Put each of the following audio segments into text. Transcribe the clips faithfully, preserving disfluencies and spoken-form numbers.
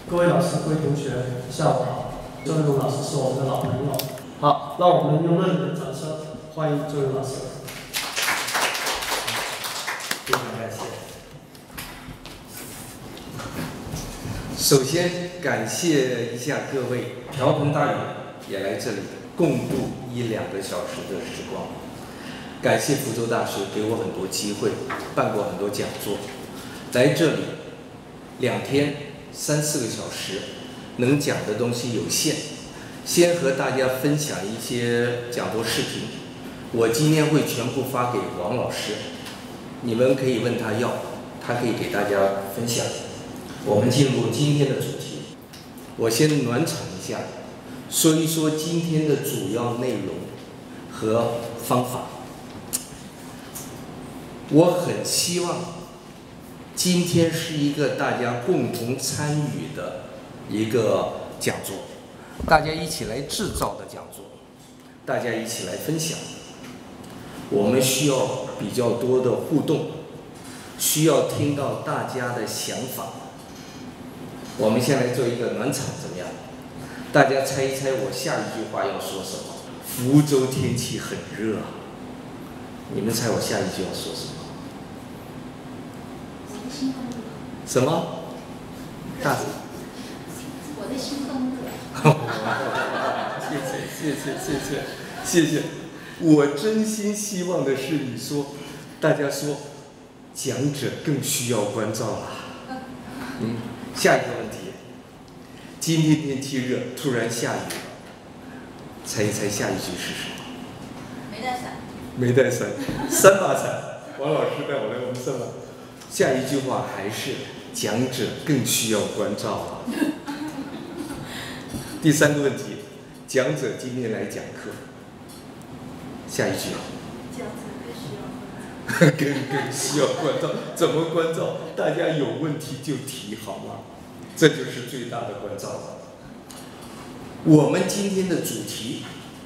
各位老师、各位同学，下午好。周玉龙老师是我们的老朋友。好，让我们用热烈的掌声欢迎周玉龙老师。 非常感谢。首先感谢一下各位，瓢盆大雨也来这里共度一两个小时的时光。感谢福州大学给我很多机会，办过很多讲座，来这里两天三四个小时，能讲的东西有限，先和大家分享一些讲座视频，我今天会全部发给王老师，你们可以问他要，他可以给大家分享。我们进入今天的主题，我先暖场一下，说一说今天的主要内容和方法。我很希望今天是一个大家共同参与的一个讲座，大家一起来制造的讲座，大家一起来分享。我们需要比较多的互动，需要听到大家的想法。我们先来做一个暖场，怎么样？大家猜一猜我下一句话要说什么？福州天气很热，你们猜我下一句要说什么？什么？大我的心更热。 谢谢谢谢谢谢谢谢，我真心希望的是你说，大家说，讲者更需要关照啊。嗯，下一个问题，今天天气热，突然下雨了，猜一猜下一句是什么？ 没带伞。 没带伞，三把伞。王老师带我来，我们三把。下一句话还是讲者更需要关照啊。第三个问题，讲者今天来讲课，下一句啊， 讲者更需要关照。 更更需要关照，怎么关照？大家有问题就提好吗？这就是最大的关照了。我们今天的主题，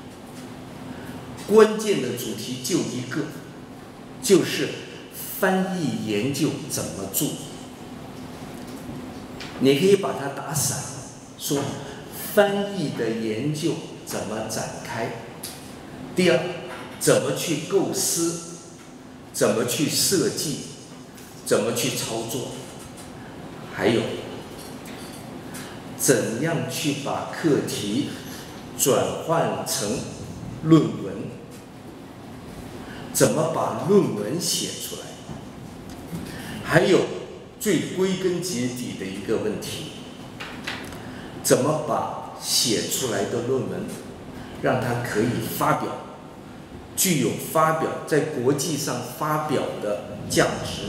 关键的主题就一个，就是翻译研究怎么做。你可以把它打散，说翻译的研究怎么展开。第二，怎么去构思，怎么去设计，怎么去操作，还有怎样去把课题转换成论文，怎么把论文写出来，还有最归根结底的一个问题，怎么把写出来的论文让它可以发表，具有发表在国际上发表的价值。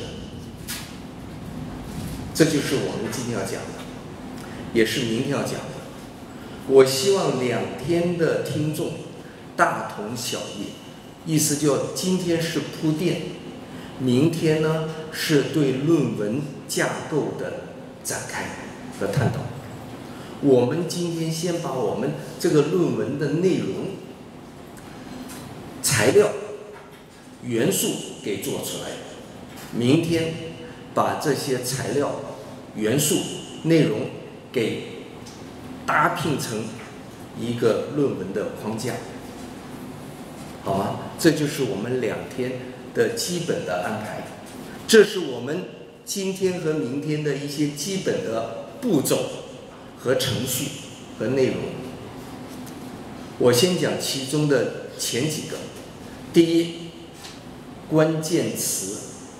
这就是我们今天要讲的，也是明天要讲的。我希望两天的听众大同小异，意思就今天是铺垫，明天呢是对论文架构的展开和探讨。我们今天先把我们这个论文的内容、材料、元素给做出来，明天把这些材料、元素、内容给搭拼成一个论文的框架，好吗？这就是我们两天的基本的安排，这是我们今天和明天的一些基本的步骤和程序和内容。我先讲其中的前几个。第一，关键词。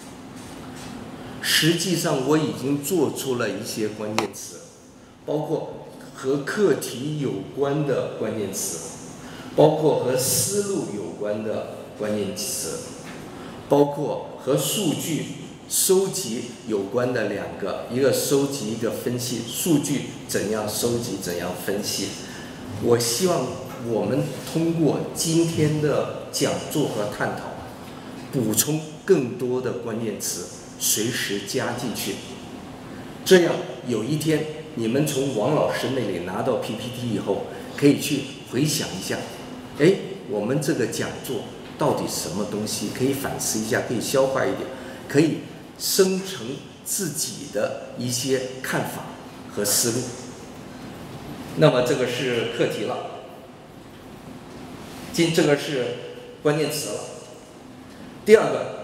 实际上我已经做出了一些关键词，包括和课题有关的关键词，包括和思路有关的关键词，包括和数据收集有关的两个，一个收集，一个分析。数据怎样收集，怎样分析。我希望我们通过今天的讲座和探讨，补充更多的关键词，随时加进去。这样有一天你们从王老师那里拿到 P P T 以后，可以去回想一下，哎，我们这个讲座到底什么东西，可以反思一下，可以消化一点，可以生成自己的一些看法和思路。那么这个是课题了，今这个是关键词了。第二个，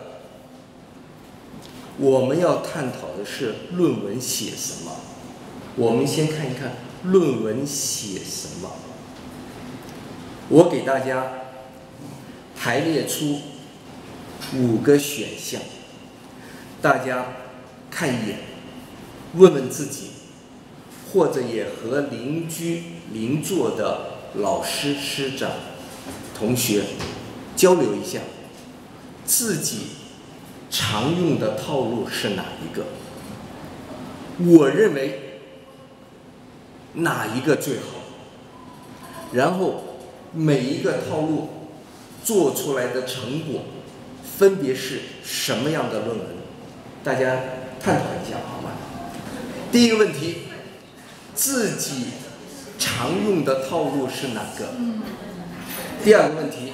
我们要探讨的是论文写什么。我们先看一看论文写什么。我给大家排列出五个选项，大家看一眼，问问自己，或者也和邻居邻座的老师、师长、同学交流一下，自己常用的套路是哪一个？我认为哪一个最好？然后每一个套路做出来的成果分别是什么样的论文？大家探讨一下好吗？第一个问题，自己常用的套路是哪个？第二个问题，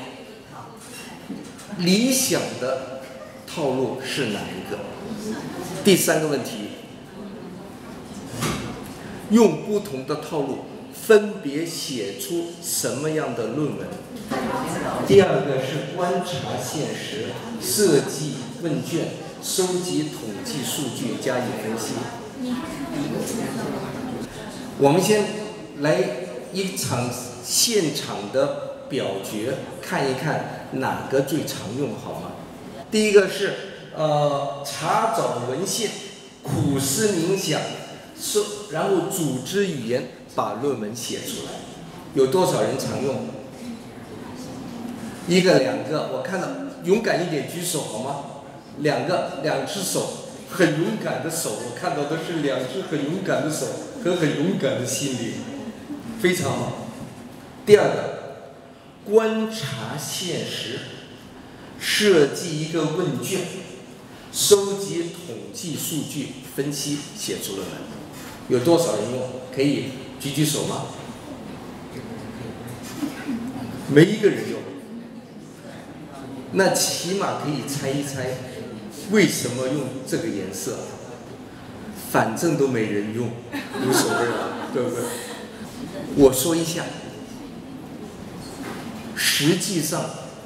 理想的套路是哪一个？第三个问题，用不同的套路分别写出什么样的论文？第二个是观察现实，设计问卷，收集统计数据加以分析。我们先来一场现场的表决，看一看哪个最常用，好吗？第一个是呃查找文献，苦思冥想，收然后组织语言把论文写出来。有多少人常用？一个两个，我看到勇敢一点举手好吗？两个，两只手，很勇敢的手，我看到的是两只很勇敢的手和很勇敢的心灵，非常好。第二个，观察现实，设计一个问卷，收集统计数据，分析，写出论文。有多少人用？可以举举手吗？没一个人用。那起码可以猜一猜，为什么用这个颜色？反正都没人用，无所谓了，对不对？我说一下，实际上，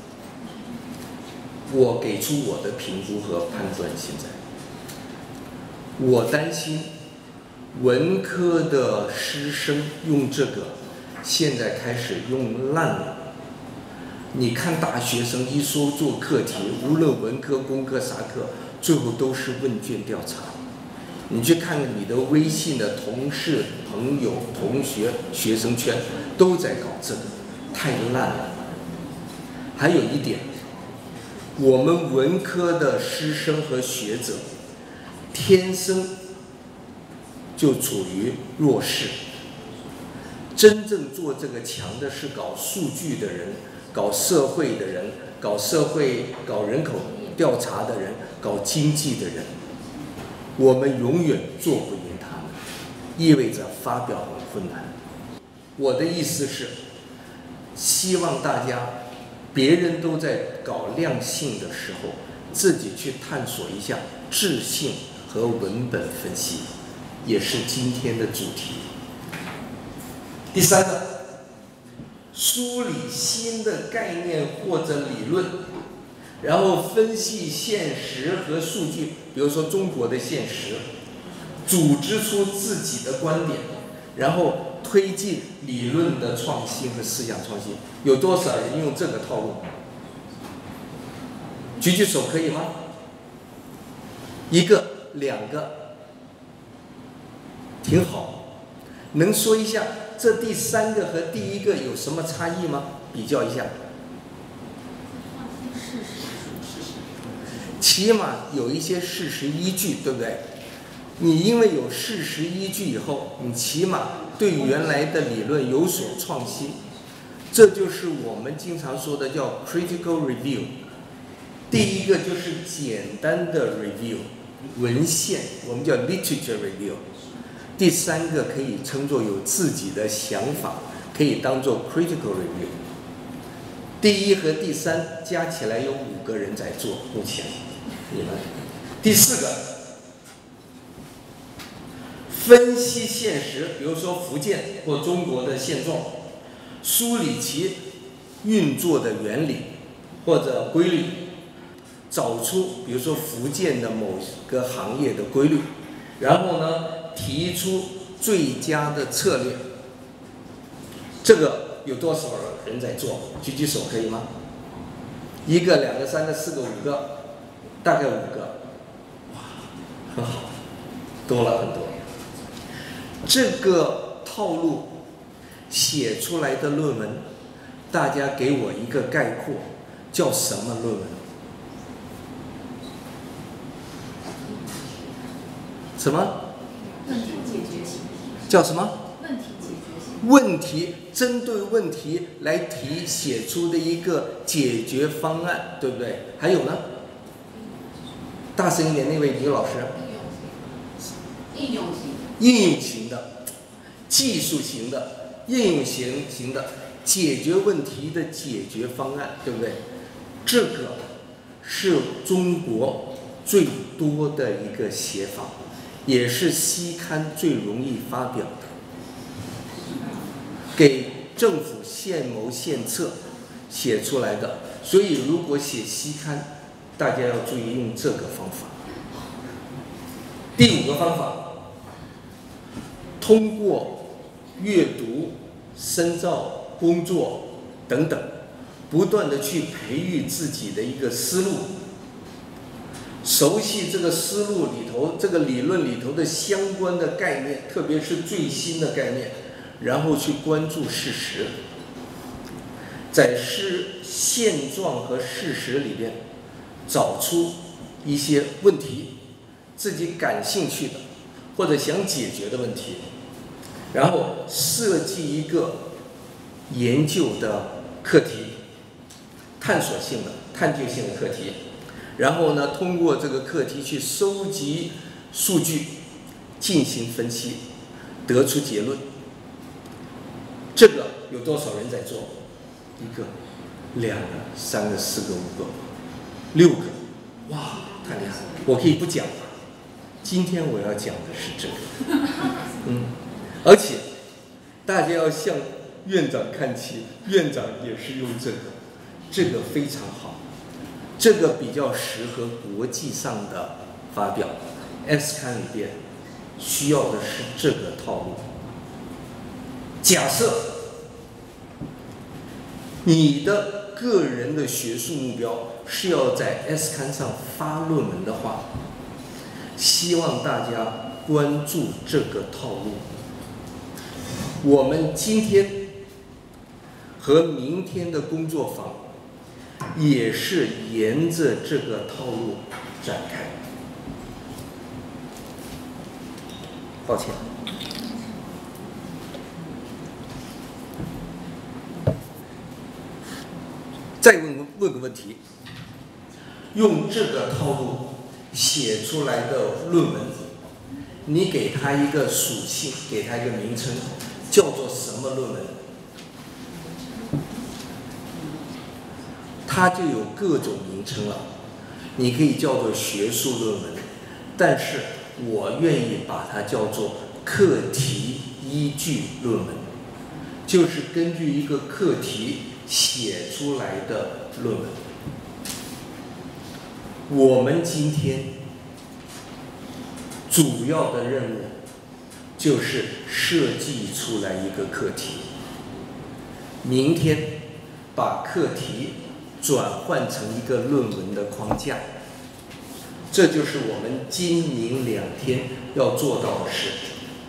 我给出我的评估和判断。现在，我担心文科的师生用这个，现在开始用烂了。你看大学生一说做课题，无论文科、工科啥课，最后都是问卷调查。你去看看你的微信的同事、朋友、同学、学生圈，都在搞这个，太烂了。还有一点，我们文科的师生和学者，天生就处于弱势。真正做这个强的是搞数据的人。搞社会的人，搞社会、搞人口调查的人，搞经济的人，我们永远做不赢他们，意味着发表很困难。我的意思是，希望大家，别人都在搞量性的时候，自己去探索一下质性和文本分析，也是今天的主题。第三个。梳理新的概念或者理论，然后分析现实和数据，比如说中国的现实，组织出自己的观点，然后推进理论的创新和思想创新。有多少人用这个套路？举举手可以吗？一个、两个，挺好。能说一下这第三个和第一个有什么差异吗？比较一下。起码有一些事实依据，对不对？你因为有事实依据以后，你起码对原来的理论有所创新。这就是我们经常说的叫 critical review。第一个就是简单的 review， 文献，我们叫 literature review。第三个可以称作有自己的想法，可以当做 critical review。第一和第三加起来有五个人在做，目前你们。第四个， 分析现实，比如说福建或中国的现状，梳理其运作的原理或者规律，找出比如说福建的某个行业的规律，然后呢提出最佳的策略。这个有多少人在做？举举手可以吗？一个、两个、三个、四个、五个，大概五个。哇，很好，多了很多。这个套路写出来的论文，大家给我一个概括，叫什么论文？什么？ 问题解决型。 叫什么？ 问题解决型。 问题，针对问题来提写出的一个解决方案，对不对？还有呢？大声一点，那位女老师。 应用型。 应用型的、技术型的、应用型型的解决问题的解决方案，对不对？这个是中国最多的一个写法，也是期刊最容易发表的，给政府献谋献策写出来的。所以，如果写期刊，大家要注意用这个方法。第五个方法。通过阅读、深造、工作等等，不断的去培育自己的一个思路，熟悉这个思路里头、这个理论里头的相关的概念，特别是最新的概念，然后去关注事实，在事现状和事实里边找出一些问题，自己感兴趣的或者想解决的问题。然后设计一个研究的课题，探索性的、探究性的课题，然后呢，通过这个课题去收集数据，进行分析，得出结论。这个有多少人在做？一个、两个、三个、四个、五个、六个，哇，太厉害！我可以不讲了，今天我要讲的是这个，嗯。而且，大家要向院长看齐，院长也是用这个，这个非常好，这个比较适合国际上的发表。X 刊里边需要的是这个套路。假设你的个人的学术目标是要在 X 刊上发论文的话，希望大家关注这个套路。我们今天和明天的工作坊也是沿着这个套路展开。抱歉。再问问个问题，用这个套路写出来的论文，你给它一个属性，给它一个名称，叫做什么论文？它就有各种名称了。你可以叫做学术论文，但是我愿意把它叫做课题依据论文，就是根据一个课题写出来的论文。我们今天主要的任务就是设计出来一个课题，明天把课题转换成一个论文的框架，这就是我们今明两天要做到的事。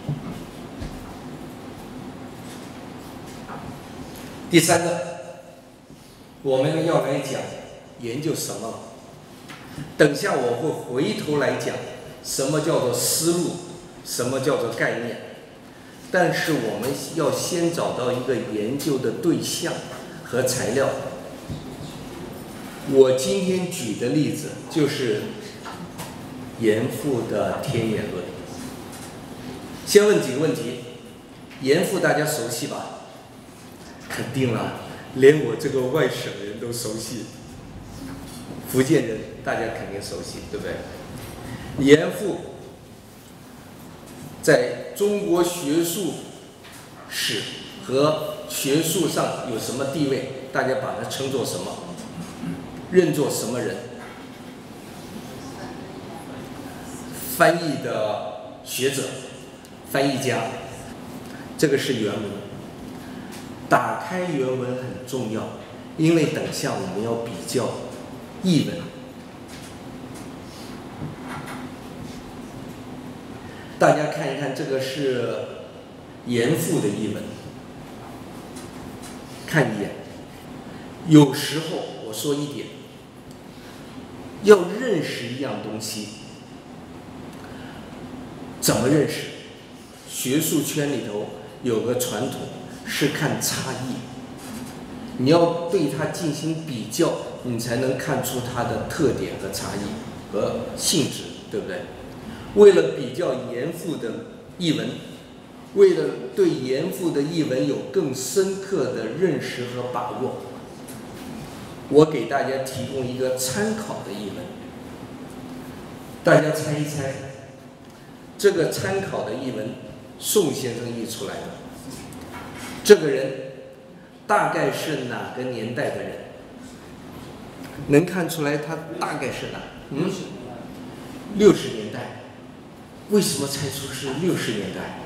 第三个，我们要来讲研究什么。等下我会回头来讲什么叫做思路，什么叫做概念。但是我们要先找到一个研究的对象和材料。我今天举的例子就是严复的天演论。先问几个问题，严复大家熟悉吧？肯定了，连我这个外省人都熟悉。福建人大家肯定熟悉，对不对？严复在中国学术史和学术上有什么地位？大家把它称作什么？认作什么人？翻译的学者、翻译家。这个是原文。打开原文很重要，因为等下我们要比较译文。大家看一看，这个是严复的译文，看一眼。有时候我说一点，要认识一样东西，怎么认识？学术圈里头有个传统是看差异，你要对它进行比较，你才能看出它的特点和差异和性质，对不对？为了比较严复的译文，为了对严复的译文有更深刻的认识和把握，我给大家提供一个参考的译文，大家猜一猜，这个参考的译文，宋先生译出来的，这个人大概是哪个年代的人？能看出来他大概是哪？嗯，六十年代。为什么猜出是六十年代？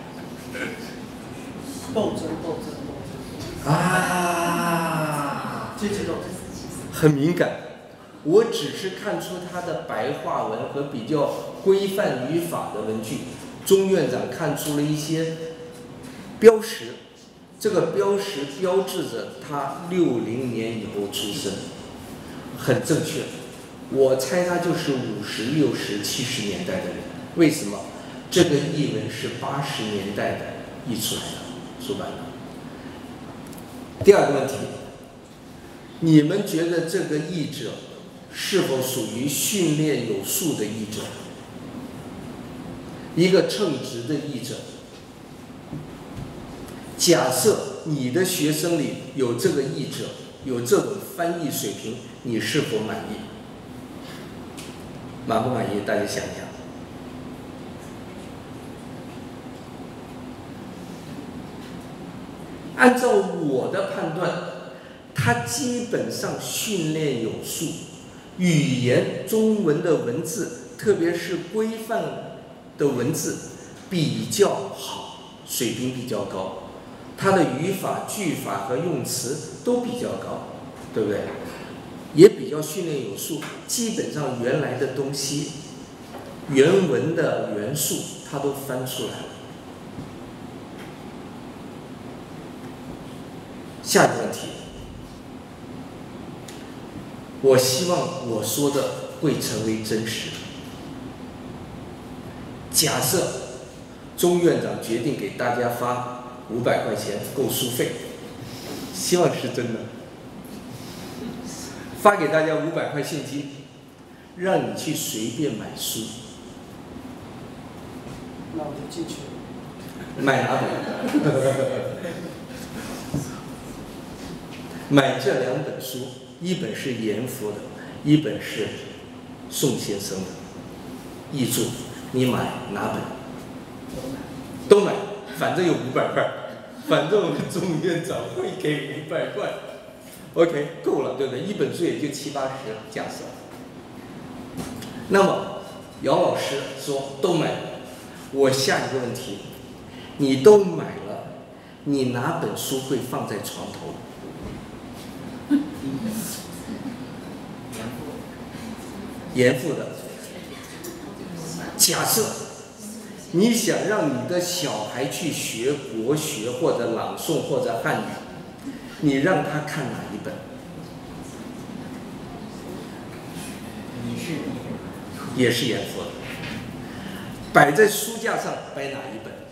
斗争，斗争，斗争啊！ 阶级斗争， 很敏感。我只是看出他的白话文和比较规范语法的文句。钟院长看出了一些标识，这个标识标志着他六零年以后出生，很正确。我猜他就是五十、六十、七十年代的人。为什么？这个译文是八十年代的译出来的，出版的。第二个问题，你们觉得这个译者是否属于训练有素的译者？一个称职的译者。假设你的学生里有这个译者，有这种翻译水平，你是否满意？满不满意？大家想一想。按照我的判断，他基本上训练有素，语言中文的文字，特别是规范的文字比较好，水平比较高，他的语法、句法和用词都比较高，对不对？也比较训练有素，基本上原来的东西、原文的元素他都翻出来了。下一个问题，我希望我说的会成为真实。假设钟院长决定给大家发五百块钱购书费，希望是真的，发给大家五百块现金，让你去随便买书。 那我就进去了。 买哪本？买这两本书，一本是严复的，一本是宋先生的译著，你买哪本？都买，反正有五百块，反正我们钟院长会给五百块 ，OK， 够了，对不对？一本书也就七八十，假设。那么姚老师说都买了，我下一个问题，你都买了，你哪本书会放在床头？严复的。假设你想让你的小孩去学国学或者朗诵或者汉语，你让他看哪一本？也是严复的。摆在书架上摆哪一本？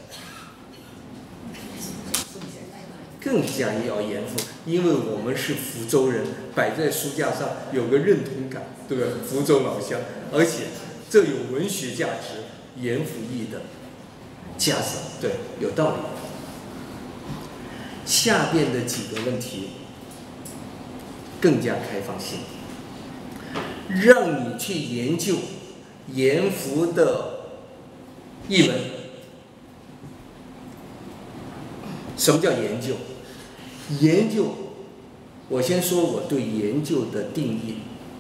更加要严复，因为我们是福州人，摆在书架上有个认同感，对吧？福州老乡，而且这有文学价值，严复译的架势，对，有道理。下边的几个问题更加开放性，让你去研究严复的译文， 什么叫研究？研究，我先说我对研究的定义。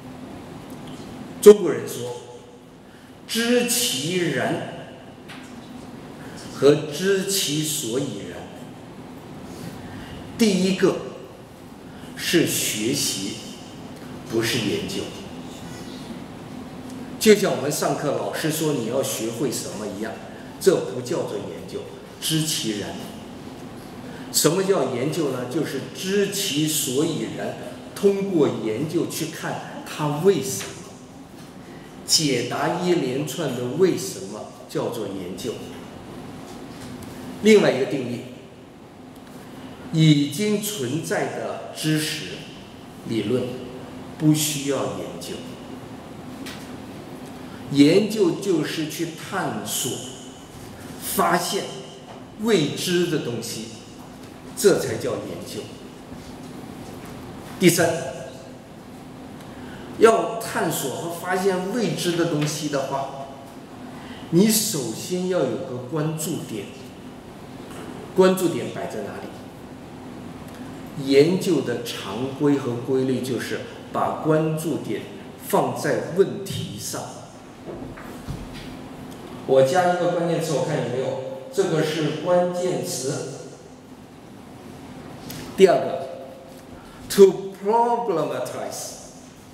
中国人说，知其然和知其所以然。第一个是学习，不是研究。就像我们上课老师说你要学会什么一样，这不叫做研究，知其然。什么叫研究呢？就是知其所以然，通过研究去看它为什么，解答一连串的为什么，叫做研究。另外一个定义，已经存在的知识理论不需要研究。研究就是去探索、发现未知的东西，这才叫研究。第三，要探索和发现未知的东西的话，你首先要有个关注点。关注点摆在哪里？研究的常规和规律就是把关注点放在问题上。我加一个关键词，我看有没有，这个是关键词。第二个 ，to problematize，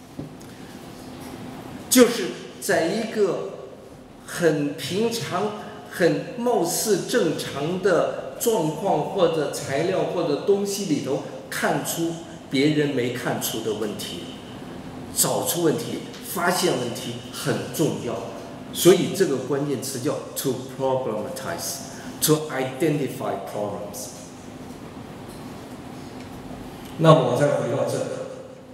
就是在一个很平常、很貌似正常的状况或者材料或者东西里头，看出别人没看出的问题，找出问题，发现问题很重要。所以这个关键词叫 to problematize， to identify problems。那么我再回到这个，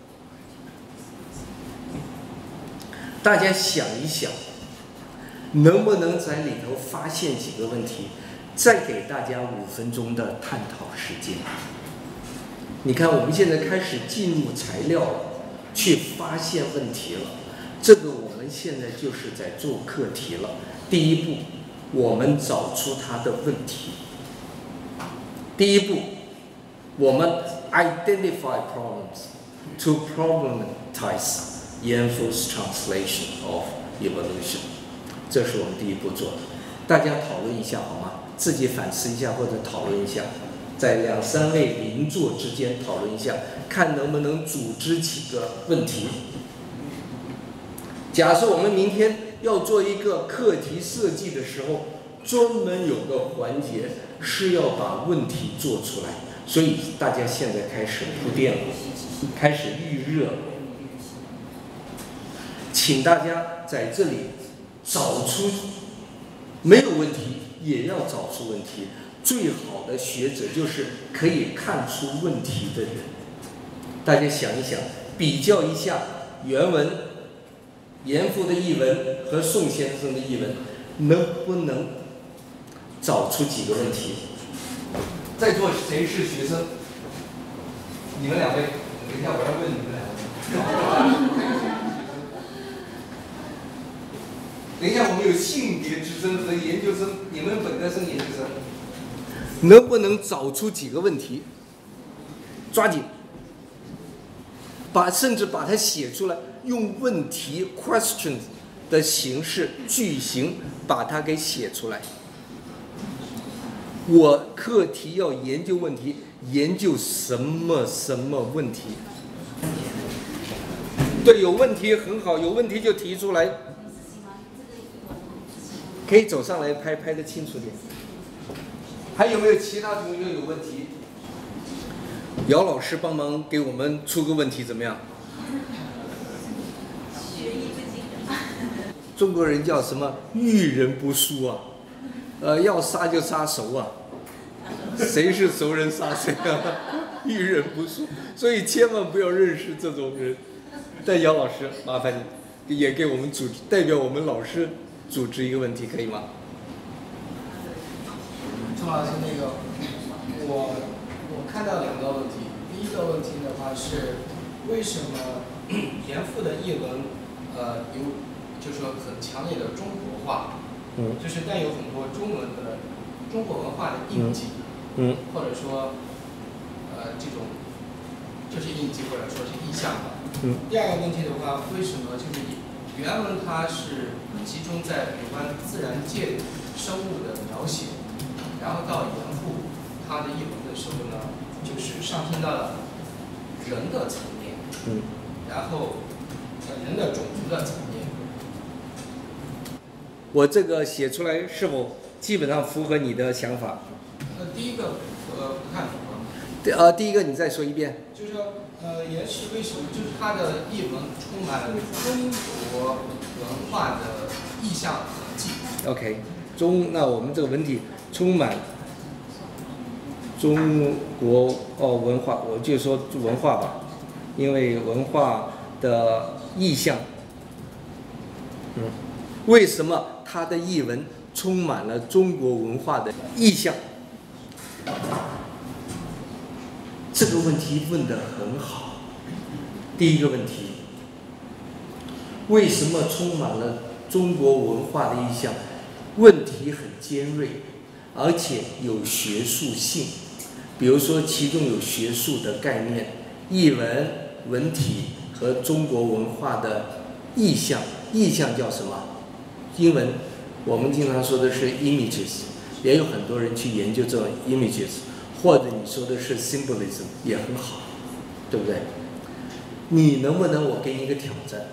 大家想一想，能不能在里头发现几个问题？再给大家五分钟的探讨时间。你看，我们现在开始进入材料了，去发现问题了。这个我们现在就是在做课题了。第一步，我们找出它的问题。第一步，我们 identify problems to problematize Yanfu's translation of evolution。这是我们第一步做的。大家讨论一下好吗？自己反思一下或者讨论一下，在两三位邻座之间讨论一下，看能不能组织几个问题。假设我们明天要做一个课题设计的时候，专门有个环节是要把问题做出来，所以大家现在开始铺垫了，开始预热了。请大家在这里找出，没有问题也要找出问题。最好的学者就是可以看出问题的人。大家想一想，比较一下原文严复的译文和宋先生的译文，能不能找出几个问题？在座谁是学生？你们两位，等一下我要问你们两位。等一下，我们有性别之争和研究生，你们本科生、研究生，能不能找出几个问题？抓紧，把甚至把它写出来，用问题 questions 的形式句型把它给写出来。我课题要研究问题，研究什么什么问题？对，有问题很好，有问题就提出来。可以走上来拍，拍得清楚点。还有没有其他同学有问题？姚老师帮忙给我们出个问题怎么样？学艺不精。中国人叫什么？遇人不淑啊，呃，要杀就杀熟啊。谁是熟人杀谁啊？遇人不淑，所以千万不要认识这种人。但姚老师，麻烦你也给我们组织，代表我们老师组织一个问题，可以吗？ 钟老师，那个我我看到两个问题。第一个问题的话是，为什么严复的译文，呃，有就是说很强烈的中国化， 嗯， 就是带有很多中文的中国文化的印记。 嗯， 或者说呃这种就是印记或者说是意象吧。 嗯。 第二个问题的话，为什么就是原文它是集中在有关自然界生物的描写，然后到严复它的译文的时候呢，就是上升到了人的层面， 嗯， 然后呃人的种族的层面。 我这个写出来是否基本上符合你的想法？ 呃，第一个呃不太符合。 对，呃，第一个你再说一遍。 就是说，呃，严氏为什么就是它的译文充满了中国文化的意象痕迹 OK， 中那我们这个文体充满中国哦文化，我就说文化吧，因为文化的意象。嗯，为什么它的译文充满了中国文化的意象？这个问题问得很好。第一个问题，为什么充满了中国文化的意象？问题很尖锐，而且有学术性。比如说，其中有学术的概念，译文、文体和中国文化的意象。意象叫什么？英文我们经常说的是 images， 也有很多人去研究这种 images。或者你说的是 symbolism 也很好，对不对？你能不能我给你一个挑战？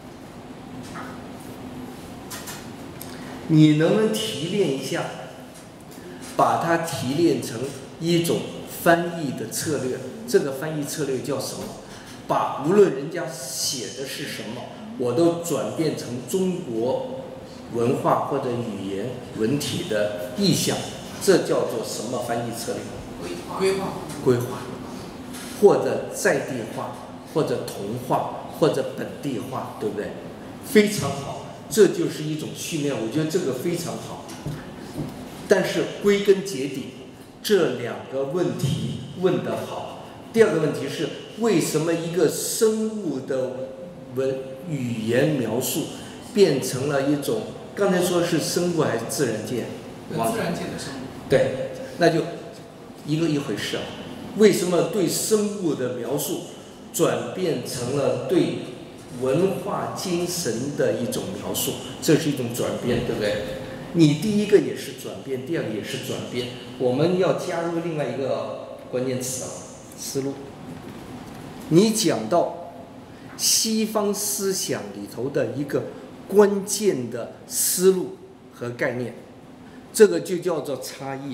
你能不能提炼一下，把它提炼成一种翻译的策略？这个翻译策略叫什么？把无论人家写的是什么，我都转变成中国文化或者语言文体的意象，这叫做什么翻译策略？ 规划， 规划，或者在地化，或者同化，或者本地化，对不对？非常好，这就是一种训练，我觉得这个非常好。但是归根结底，这两个问题问得好。第二个问题是，为什么一个生物的文语言描述变成了一种？刚才说是生物还是自然界？ 自然界的生物。 对，那就。一个一回事啊，为什么对生物的描述转变成了对文化精神的一种描述？这是一种转变，对不对？你第一个也是转变，第二个也是转变。我们要加入另外一个关键词啊，思路。你讲到西方思想里头的一个关键的思路和概念，这个就叫做差异。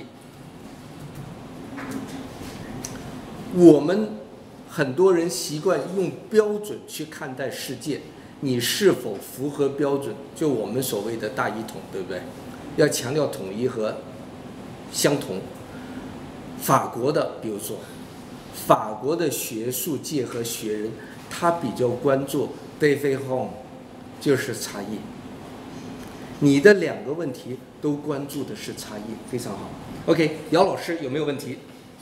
我们很多人习惯用标准去看待世界，你是否符合标准？就我们所谓的大一统，对不对？要强调统一和相同。法国的，比如说，法国的学术界和学人，他比较关注 différence， 就是差异。你的两个问题都关注的是差异，非常好。OK， 姚老师有没有问题？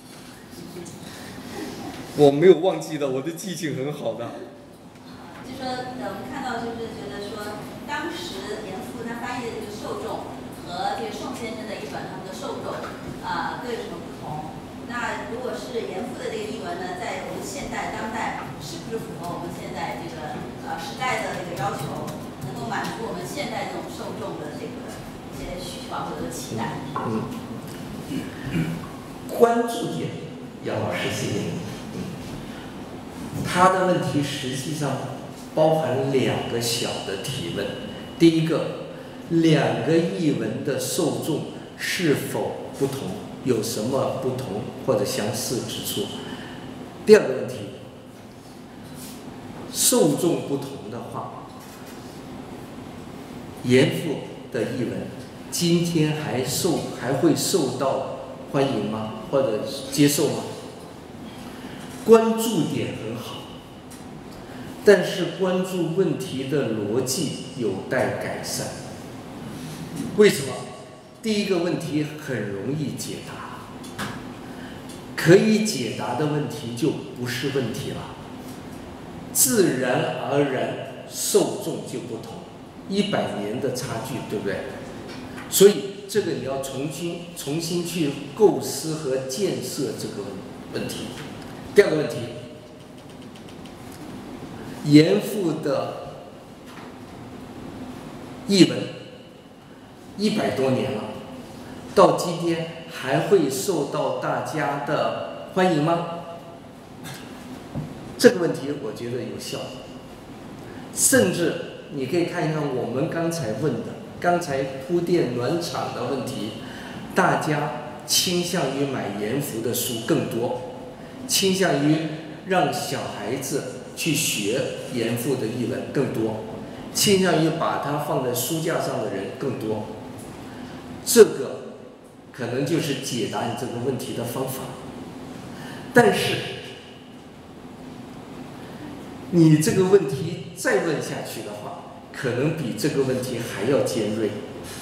我没有忘记的，我的记性很好的。 就说呃，我们看到就是觉得说，当时严复他翻译的这个受众和这个宋先生的一本他们的受众啊、呃、各有什么不同？那如果是严复的这个译文呢，在我们现代当代是不是符合我们现在这个呃时代的这个要求，能够满足我们现代这种受众的这个一些需求或者期待？ 嗯，关注点，杨老师谢谢你。他的问题实际上包含两个小的提问。第一个，两个译文的受众是否不同，有什么不同或者相似之处？第二个问题，受众不同的话，严复的译文今天还受还会受到欢迎吗？或者接受吗？关注点很好，但是关注问题的逻辑有待改善。为什么？第一个问题很容易解答，可以解答的问题就不是问题了，自然而然受众就不同，一百年的差距，对不对？所以这个你要重新重新去构思和建设这个问题。第二个问题，严复的译文一百多年了，到今天还会受到大家的欢迎吗？这个问题我觉得有效，甚至你可以看一看我们刚才问的、刚才铺垫暖场的问题，大家倾向于买严复的书更多，倾向于让小孩子去学严复的译文更多，倾向于把它放在书架上的人更多。这个可能就是解答你这个问题的方法，但是你这个问题再问下去的话，可能比这个问题还要尖锐。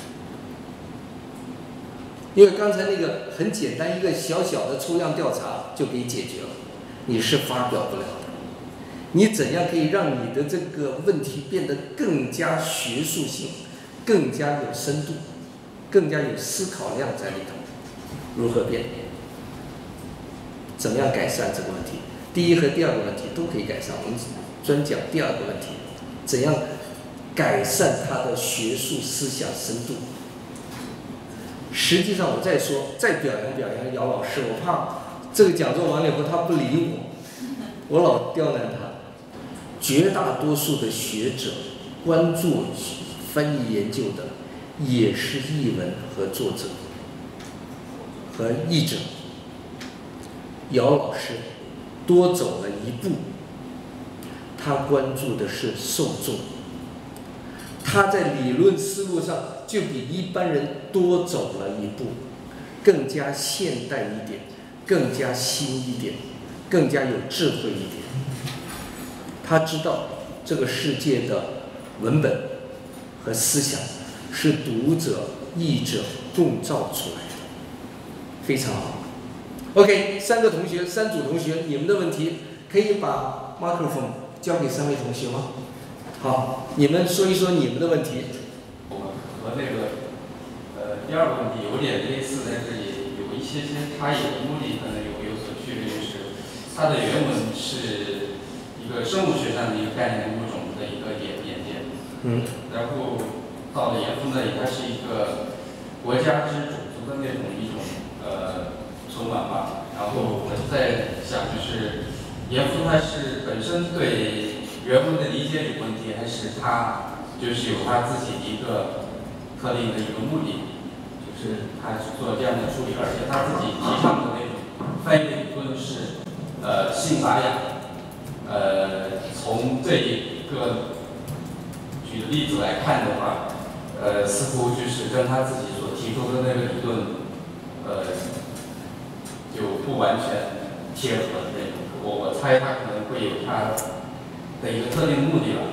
因为刚才那个很简单，一个小小的抽样调查就可以解决了，你是发表不了的。你怎样可以让你的这个问题变得更加学术性，更加有深度，更加有思考量在里头？如何变？怎么样改善这个问题？第一和第二个问题都可以改善，我们专讲第二个问题，怎样改善它的学术思想深度。实际上我再说，再表扬表扬姚老师，我怕这个讲座完了以后他不理我，我老刁难他。绝大多数的学者关注翻译研究的也是译文和作者和译者。姚老师多走了一步，他关注的是受众，他在理论思路上就比一般人多走了一步，更加现代一点，更加新一点，更加有智慧一点。他知道这个世界的文本和思想是读者、译者共造出来的，非常好。OK， 三个同学，三组同学，你们的问题可以把 microphone 交给三位同学吗？好，你们说一说你们的问题。 我们和那个呃第二个问题有点类似，但是也有一些些差异，目的可能有有所区别，就是它的原文是一个生物学上的一个概念物种的一个演演变， 嗯， 然后到了严复那里，它是一个国家之种族的那种一种呃存亡吧。然后我在想，就是严复他是本身对原文的理解有问题，还是他就是有他自己一个特定的一个目的，就是他做这样的处理，而且他自己提倡的那种翻译理论是呃信达雅，呃从这一个举的例子来看的话，呃似乎就是跟他自己所提出的那个理论，呃就不完全贴合的那种。我我猜他可能会有他的一个特定目的吧。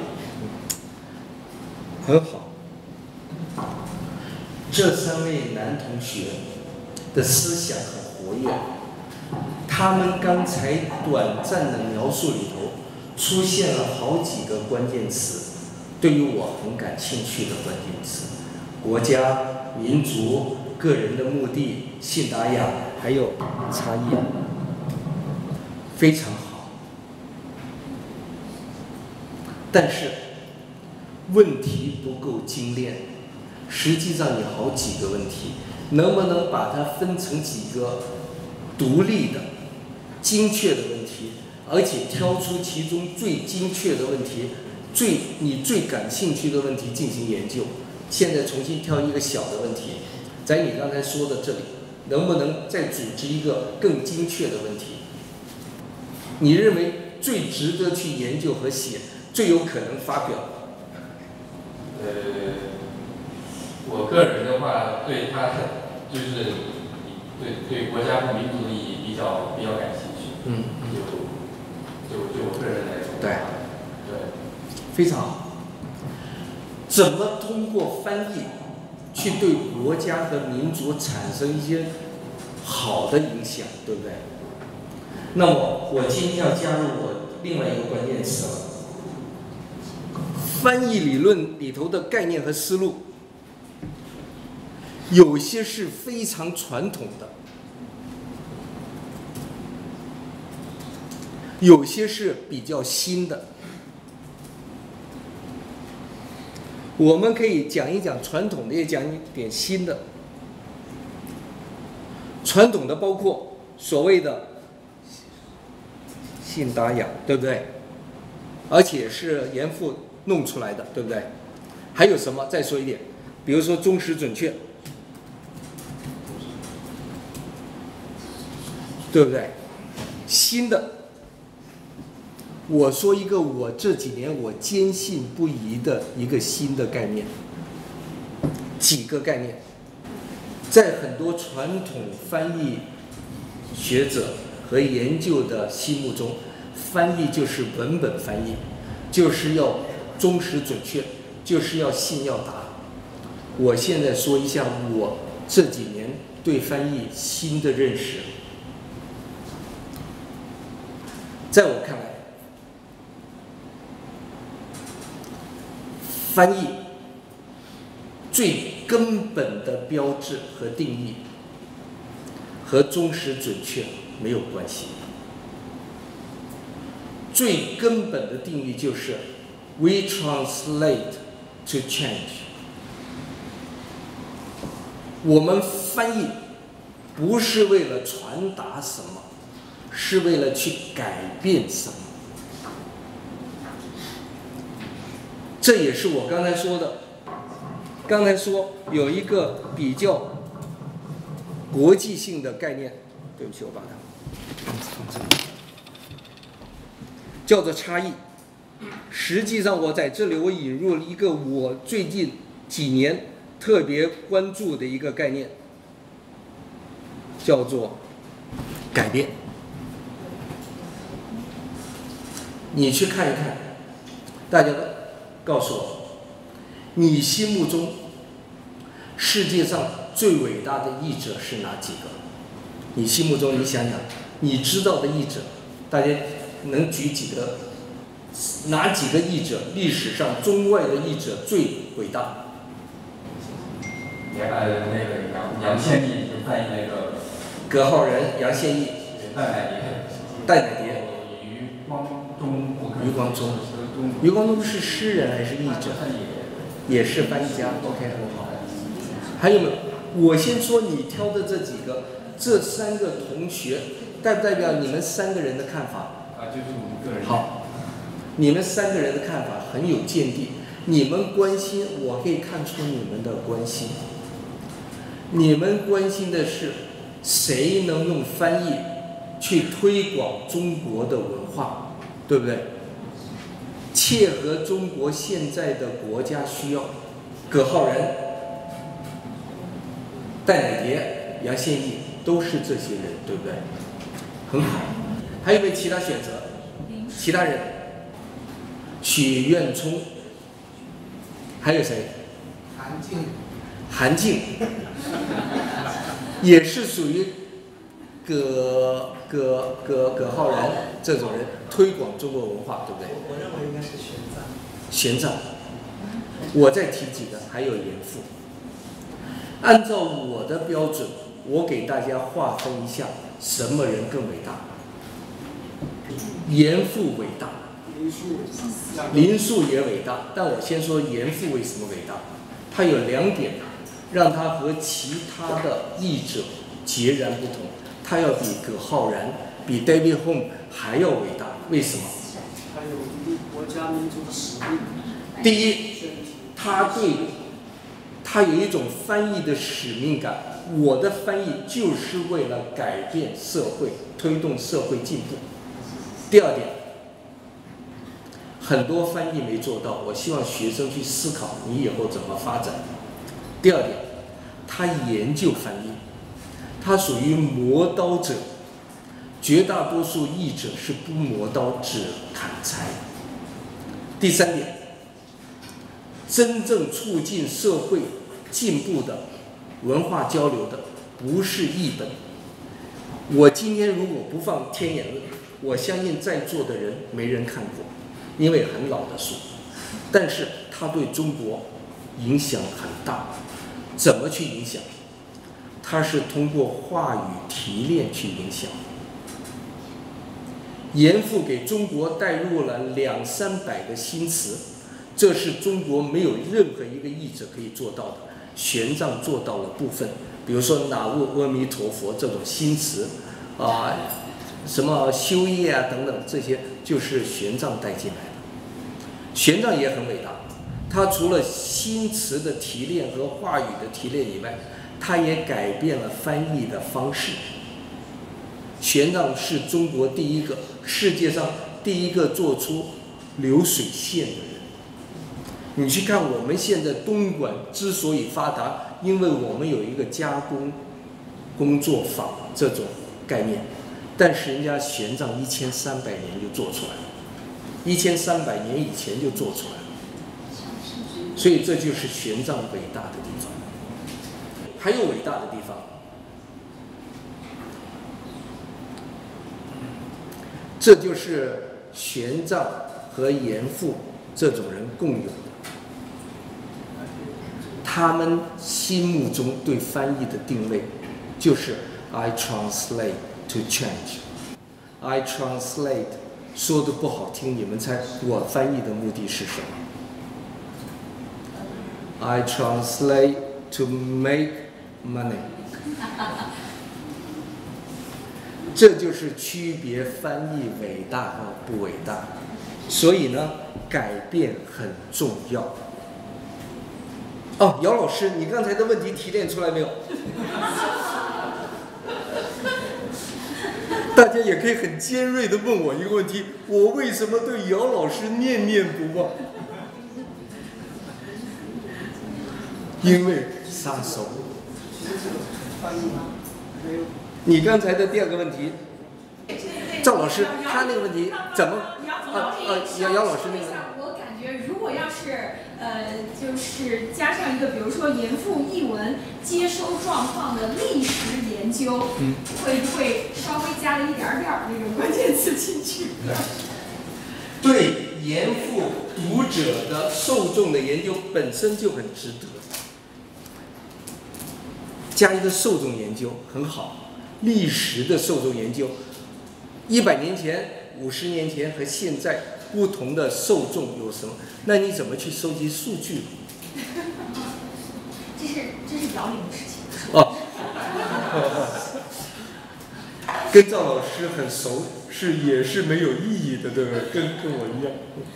很好，这三位男同学的思想很活跃，他们刚才短暂的描述里头出现了好几个关键词，对于我很感兴趣的关键词：国家、民族、个人的目的、信达雅，还有差异，非常好。但是问题不够精炼，实际上有好几个问题，能不能把它分成几个独立的、精确的问题，而且挑出其中最精确的问题、最你最感兴趣的问题进行研究？现在重新挑一个小的问题，在你刚才说的这里，能不能再组织一个更精确的问题？你认为最值得去研究和写，最有可能发表？ 呃，我个人的话，对他就是对对国家和民族的意义比较比较感兴趣。 嗯， 就就就我个人来说。 对， 对， 非常好。怎么通过翻译去对国家和民族产生一些好的影响，对不对？那么我今天要加入我另外一个关键词了。翻译理论里头的概念和思路， 有些是非常传统的，有些是比较新的。我们可以讲一讲传统的，也讲一点新的。传统的包括所谓的信达雅，对不对？而且是严复弄出来的，对不对？还有什么？再说一点，比如说忠实准确，对不对？新的，我说一个我这几年我坚信不疑的一个新的概念，几个概念，在很多传统翻译学者和研究的心目中，翻译就是文本翻译，就是要忠实准确，就是要信要达。我现在说一下我这几年对翻译新的认识。在我看来，翻译最根本的标志和定义和忠实准确没有关系。最根本的定义就是 we translate to change。我们翻译不是为了传达什么，是为了去改变什么。这也是我刚才说的。刚才说有一个比较国际性的概念，对不起，我把它放这里，叫做差异。实际上，我在这里我引入了一个我最近几年特别关注的一个概念，叫做改变。你去看一看，大家告诉我，你心目中世界上最伟大的译者是哪几个？你心目中你想想，你知道的译者，大家能举几个？哪几个译者？历史上中外的译者最伟大？ 呃，那个杨杨宪益就翻译那个葛浩然、杨宪益、 戴乃蝶、 戴乃蝶、 余光中、 余光中。余光中是诗人还是译者？也是翻译家。OK， 很好。还有没有？我先说你挑的这几个，这三个同学代不代表你们三个人的看法？ 啊，就是我们个人。 好。你们三个人的看法很有见地，你们关心，我可以看出你们的关心。你们关心的是谁能用翻译去推广中国的文化，对不对？切合中国现在的国家需要。葛浩然、戴乃蝶、杨宪益都是这些人，对不对？很好。还有没有其他选择？其他人？许愿聪，还有谁？ 韩静。 韩静，也是属于葛葛葛葛浩然这种人推广中国文化，对不对？ 我认为应该是玄奘。 玄奘，我再提几个，还有严复。按照我的标准，我给大家划分一下，什么人更伟大？严复伟大。林树也伟大，但我先说严复为什么伟大。他有两点让他和其他的译者截然不同，他要比葛浩然、比 David Home 还要伟大。为什么？ 还有国家民族的使命。 第一，他对他有一种翻译的使命感，我的翻译就是为了改变社会，推动社会进步。第二点，很多翻译没做到，我希望学生去思考你以后怎么发展。第二点，他研究翻译，他属于磨刀者，绝大多数译者是不磨刀只砍柴。第三点，真正促进社会进步的文化交流的不是译本。我今天如果不放天眼论，我相信在座的人没人看过，因为很老的书，但是它对中国影响很大。怎么去影响？ 它是通过话语提炼去影响。严复给中国带入了两三百个新词，这是中国没有任何一个译者可以做到的。玄奘做到了部分，比如说哪悟阿弥陀佛这种新词，啊，什么修业啊等等，这些就是玄奘带进来的。玄奘也很伟大，他除了新词的提炼和话语的提炼以外，他也改变了翻译的方式。玄奘是中国第一个，世界上第一个做出流水线的人。你去看我们现在东莞之所以发达，因为我们有一个加工工作坊这种概念，但是人家玄奘一千三百年就做出来了，一千三百年以前就做出来了，所以这就是玄奘伟大的地方。还有伟大的地方，这就是玄奘和严复这种人共有的。他们心目中对翻译的定位就是 I translate to change。 I translate 说的不好听，你们猜我翻译的目的是什么？ I translate to make money。 这就是区别翻译伟大和不伟大。所以呢，改变很重要。哦，姚老师，你刚才的问题提炼出来没有？大家也可以很尖锐地问我一个问题：我为什么对姚老师念念不忘？因为杀手。你刚才的第二个问题，赵老师他那个问题怎么？啊呃，姚姚老师那个。 我感觉如果要是呃，就是加上一个，比如说严复译文接收状况的历史研究，嗯，会不会稍微加了一点点那种关键词进去？ 对严复读者的受众的研究本身就很值得，加一个受众研究很好。历史的受众研究，一百年前、五十年前和现在不同的受众有什么？那你怎么去收集数据？ 这是这是姚明的事情。 哦，跟赵老师很熟，是也是没有意义的，对不对？跟跟我一样。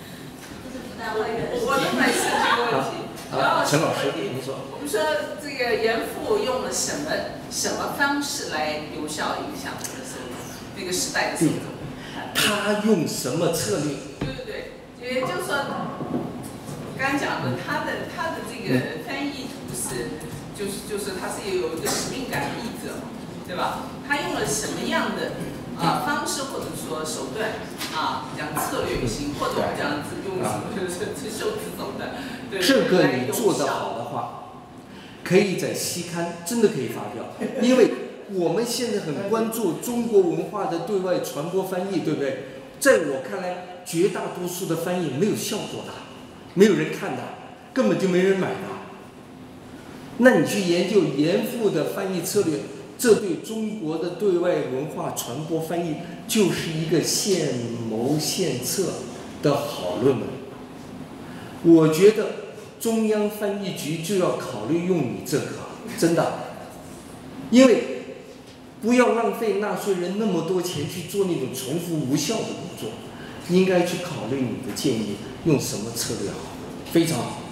我我蛮是这个问题。 啊，陈老师，您说。 我们说这个严复用了什么什么方式来有效影响这个受众，那个时代的受众？ 他用什么策略？ 对对对，也就是说，刚刚讲的，他的他的这个翻译图是，就是就是他是有一个使命感的译者，对吧？他用了什么样的啊方式或者说手段啊，讲策略性，或者我们讲用什么是袖子走的。 这个你做得好的话，可以在期刊真的可以发表，因为我们现在很关注中国文化的对外传播翻译，对不对？在我看来，绝大多数的翻译没有效果的，没有人看的，根本就没人买的。那你去研究严复的翻译策略，这对中国的对外文化传播翻译就是一个献谋献策的好论文。我觉得中央翻译局就要考虑用你这个，真的，因为不要浪费纳税人那么多钱去做那种重复无效的工作，应该去考虑你的建议，用什么策略好，非常好。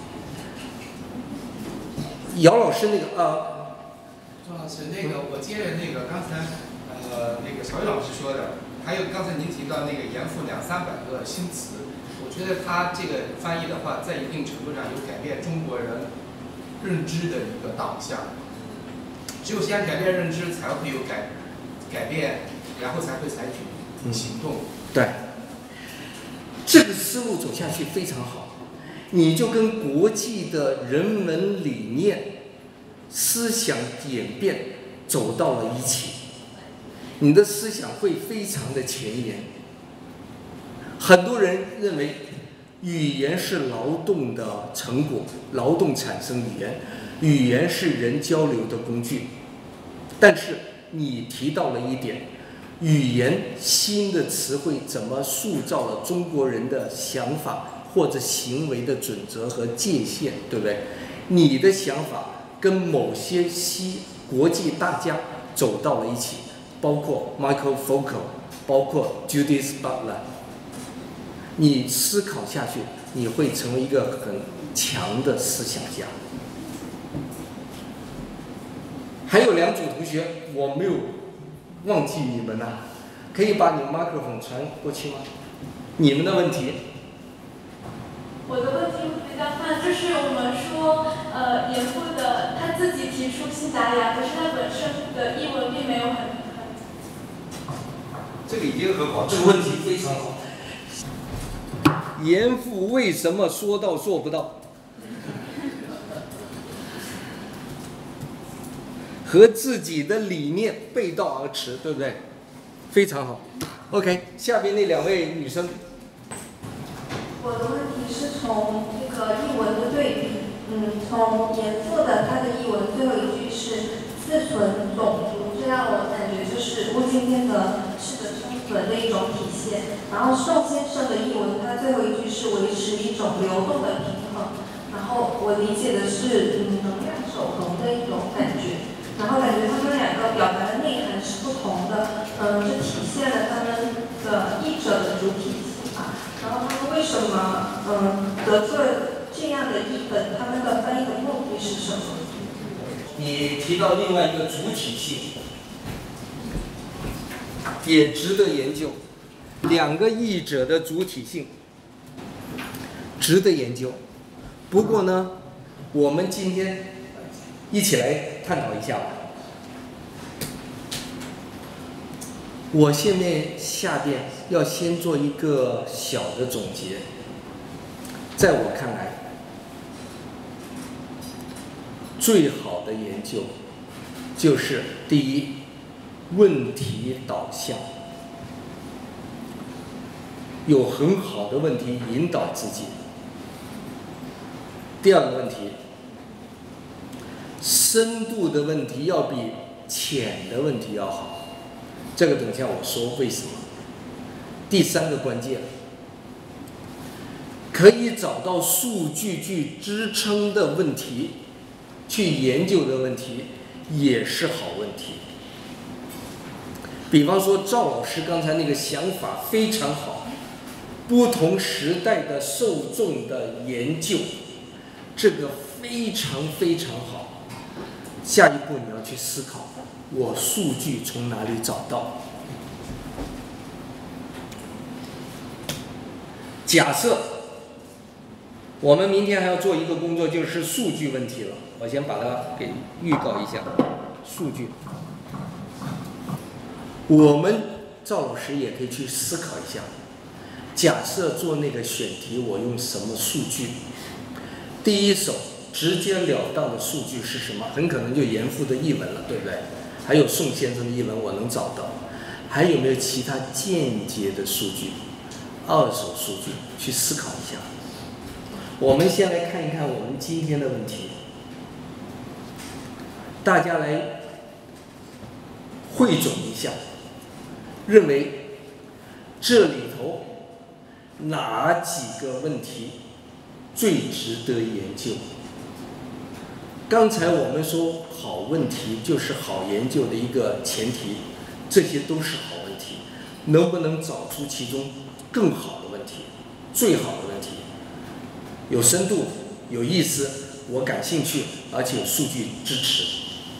姚老师那个呃， 钟老师，那个我接着那个刚才呃那个小雨老师说的，还有刚才您提到那个严复两三百个新词。我觉得他这个翻译的话，在一定程度上有改变中国人认知的一个导向。只有先改变认知，才会有改改变，然后才会采取行动。 嗯、对，这个思路走下去非常好，你就跟国际的人文理念、思想演变走到了一起，你的思想会非常的前沿。很多人认为语言是劳动的成果，劳动产生语言，语言是人交流的工具。 但是你提到了一点，语言新的词汇怎么塑造了中国人的想法或者行为的准则和界限，对不对？你的想法跟某些西国际大家走到了一起，包括 Michael Foucault， 包括 Judith Butler。你思考下去，你会成为一个很强的思想家。还有两组同学，我没有忘记你们呐、啊，可以把你麦克风传过去吗？你们的问题。 我的问题比较慢，就是我们说，呃，严复的他自己提出新达雅，可是他本身的译文并没有很很。 这个已经很好，这个问题非常好。严复为什么说到做不到？和自己的理念背道而驰，对不对？非常好。OK， 下边那两位女生。 我的问题是从这个译文的对比，嗯，从严复的他的译文最后一句是自存种族，这让我感觉就是物竞天择、适者生存的一种体现。然后宋先生的译文，他最后一句是维持一种流动的平衡，然后我理解的是嗯能量守恒的一种感觉。然后感觉他们两个表达的内涵是不同的，嗯，这体现了他们的译者的主体性吧。然后他们为什么嗯得出了这样的译本？他们的翻译的目的是什么？ 你提到另外一个主体性，也值得研究。两个译者的主体性值得研究。不过呢，我们今天一起来探讨一下吧。我现在下边要先做一个小的总结。在我看来，最好的研究就是第一，问题导向，有很好的问题引导自己。第二个问题，深度的问题要比浅的问题要好，这个等一下我说为什么。第三个关键，可以找到数据去支撑的问题，去研究的问题也是好问题。比方说赵老师刚才那个想法非常好，不同时代的受众的研究，这个非常非常好。下一步你要去思考，我数据从哪里找到？假设我们明天还要做一个工作，就是数据问题了。我先把它给预告一下，数据。我们赵老师也可以去思考一下，假设做那个选题，我用什么数据？第一手直截了当的数据是什么？很可能就严复的译文了，对不对？还有宋先生的译文我能找到，还有没有其他间接的数据？二手数据去思考一下。我们先来看一看我们今天的问题，大家来汇总一下，认为这里头哪几个问题最值得研究？刚才我们说好问题就是好研究的一个前提，这些都是好问题，能不能找出其中更好的问题，最好的问题，有深度、有意思，我感兴趣，而且有数据支持。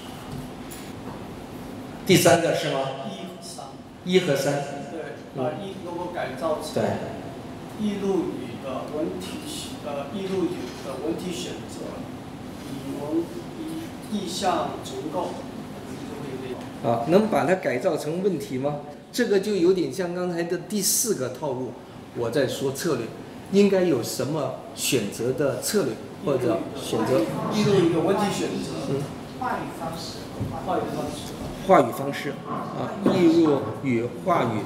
第三个是吗？ 一和三。 一和三。 对，把译如果改造成对译入语的文体呃译入语的文体选择，以文以意象重构， 啊，能把它改造成问题吗？这个就有点像刚才的第四个套路。我在说策略，应该有什么选择的策略或者选择？ 译入语的文体选择。 嗯。 话语方式。 话语方式。 话语方式啊，译入语话语，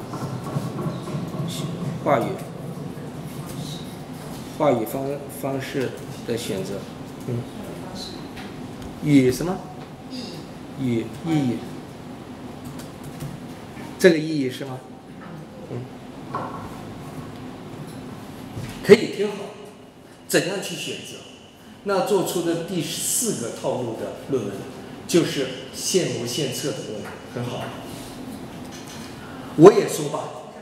话语，话语方方式的选择，嗯，语什么？语意义， 这个意义是吗？嗯，可以挺好。怎样去选择？那做出的第四个套路的论文就是现模现测的论文，很好。我也说吧，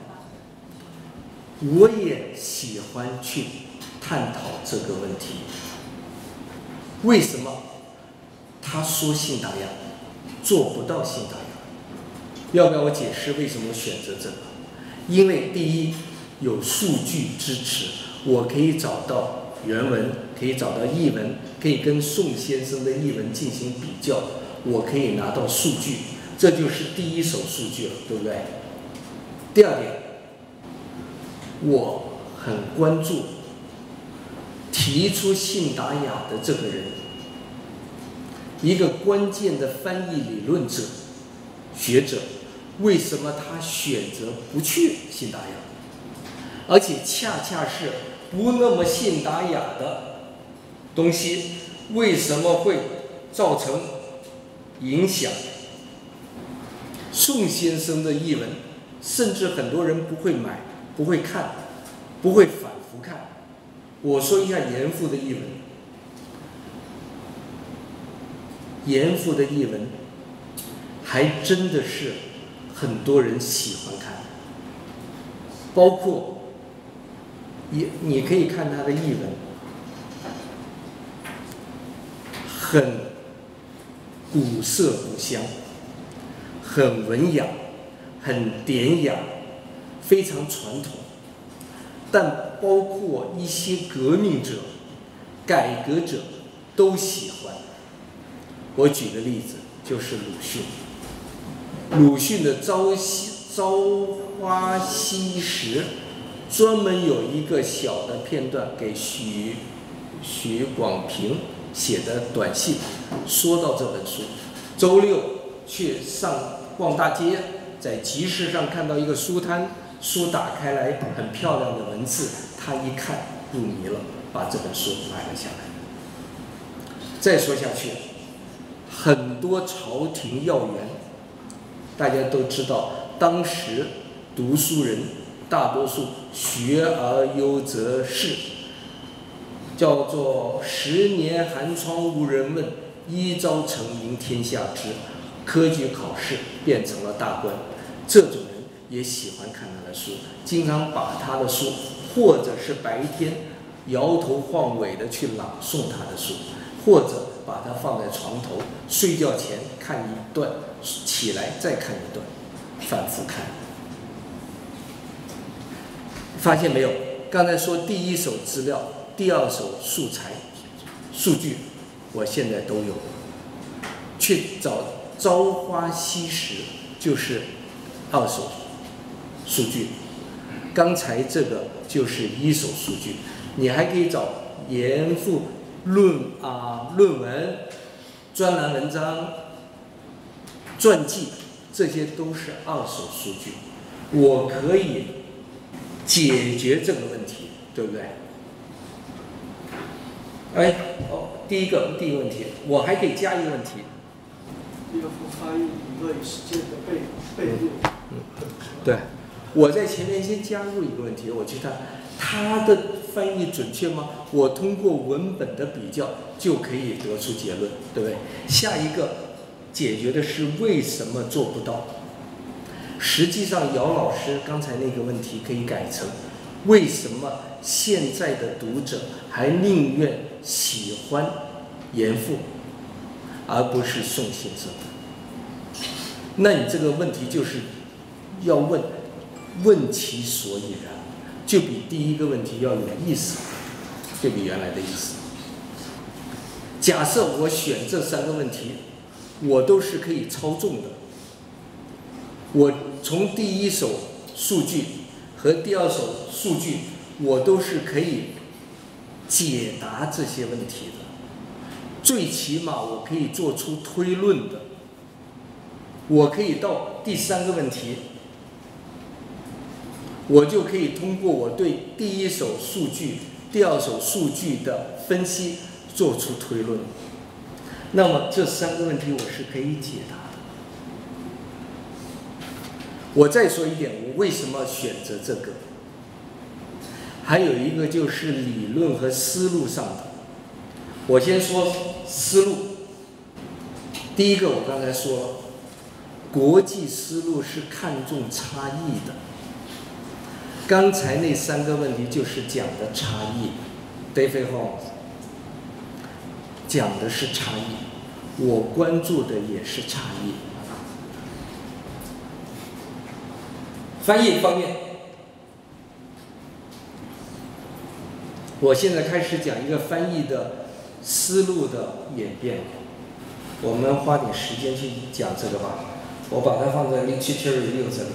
我也喜欢去探讨这个问题。为什么他说信达雅做不到信达雅？要不要我解释为什么选择这个？因为第一，有数据支持，我可以找到原文，可以找到译文，可以跟宋先生的译文进行比较，我可以拿到数据，这就是第一手数据了，对不对？第二点，我很关注提出信达雅的这个人，一个关键的翻译理论者、学者，为什么他选择不去信达雅，而且恰恰是不那么信达雅的东西，为什么会造成影响？宋先生的译文，甚至很多人不会买、不会看、不会反复看。我说一下严复的译文。严复的译文还真的是很多人喜欢看，包括也你可以看他的译文，很古色古香，很文雅，很典雅，非常传统。但包括一些革命者、改革者都喜欢。我举个例子，就是鲁迅。鲁迅的《朝夕朝花夕拾》专门有一个小的片段给许许广平写的短信，说到这本书。周六去上逛大街，在集市上看到一个书摊，书打开来很漂亮的文字，他一看入迷了，把这本书买了下来。再说下去，很多朝廷要员，大家都知道，当时读书人大多数学而优则仕，叫做十年寒窗无人问，一朝成名天下知。科举考试变成了大官，这种人也喜欢看他的书，经常把他的书，或者是白天摇头晃尾的去朗诵他的书，或者把它放在床头，睡觉前看一段，起来再看一段，反复看。发现没有？刚才说第一手资料、第二手素材、数据，我现在都有。去找朝花夕拾就是二手数据，刚才这个就是一手数据。你还可以找严复论啊、论文、专栏文章、传记，这些都是二手数据。我可以解决这个问题，对不对？哎，哦，第一个第一个问题，我还可以加一个问题。 第二幅翻译理论实践的背背入。 嗯，对，我在前面先加入一个问题，我去看他的翻译准确吗？我通过文本的比较就可以得出结论，对不对？下一个解决的是为什么做不到？实际上，姚老师刚才那个问题可以改成：为什么现在的读者还宁愿喜欢严复，而不是宋先生？那你这个问题就是要问问其所以然，就比第一个问题要有意思，就比原来的意思。假设我选这三个问题，我都是可以操纵的。我从第一手数据和第二手数据，我都是可以解答这些问题的。最起码我可以做出推论的。我可以到第三个问题，我就可以通过我对第一手数据、第二手数据的分析做出推论。那么这三个问题我是可以解答的。 我再说一点，我为什么选择这个？还有一个就是理论和思路上的。我先说思路。第一个，我刚才说了，国际思路是看重差异的。刚才那三个问题就是讲的差异 ，David Holmes 讲的是差异，我关注的也是差异。翻译方面，我现在开始讲一个翻译的思路的演变。我们花点时间去讲这个吧。我把它放在 literature review 这里。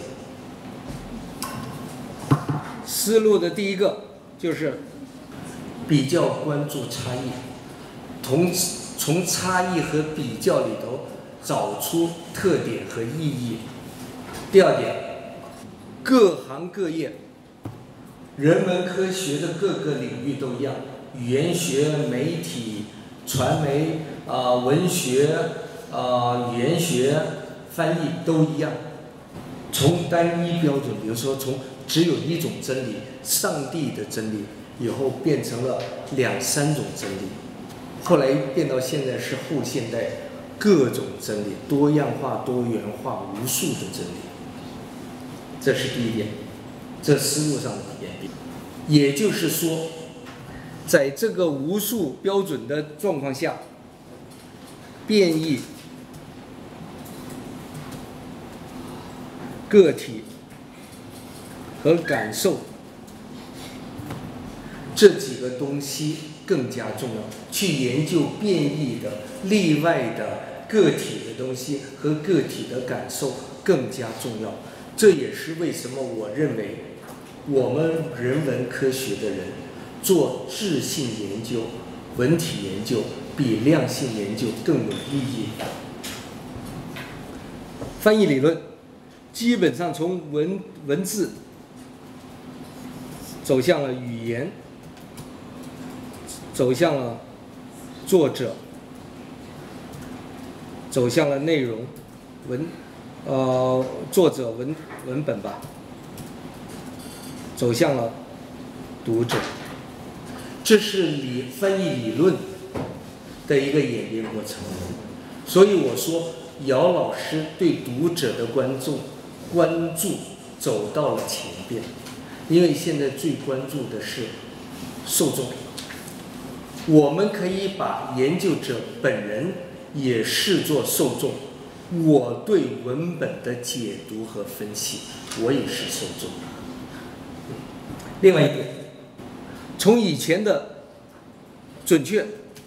思路的第一个就是比较关注差异，从从差异和比较里头找出特点和意义。第二点，各行各业、人文科学的各个领域都一样，语言学、媒体、传媒、啊、呃、文学、啊、呃、语言学、翻译都一样。从单一标准，比如说从只有一种真理，上帝的真理，以后变成了两三种真理，后来变到现在是后现代各种真理，多样化、多元化、无数的真理。这是第一点，这思路上的演变。也就是说，在这个无数标准的状况下，变异个体和感受这几个东西更加重要。去研究变异的、例外的个体的东西和个体的感受更加重要。这也是为什么我认为我们人文科学的人做质性研究、文体研究比量性研究更有意义。翻译理论基本上从文文字走向了语言，走向了作者，走向了内容文呃作者文文本吧，走向了读者。这是理翻译理论的一个演变过程。所以我说姚老师对读者的关注关注走到了前边，因为现在最关注的是受众。我们可以把研究者本人也视作受众，我对文本的解读和分析，我也是受众。另外一点，从以前的准确、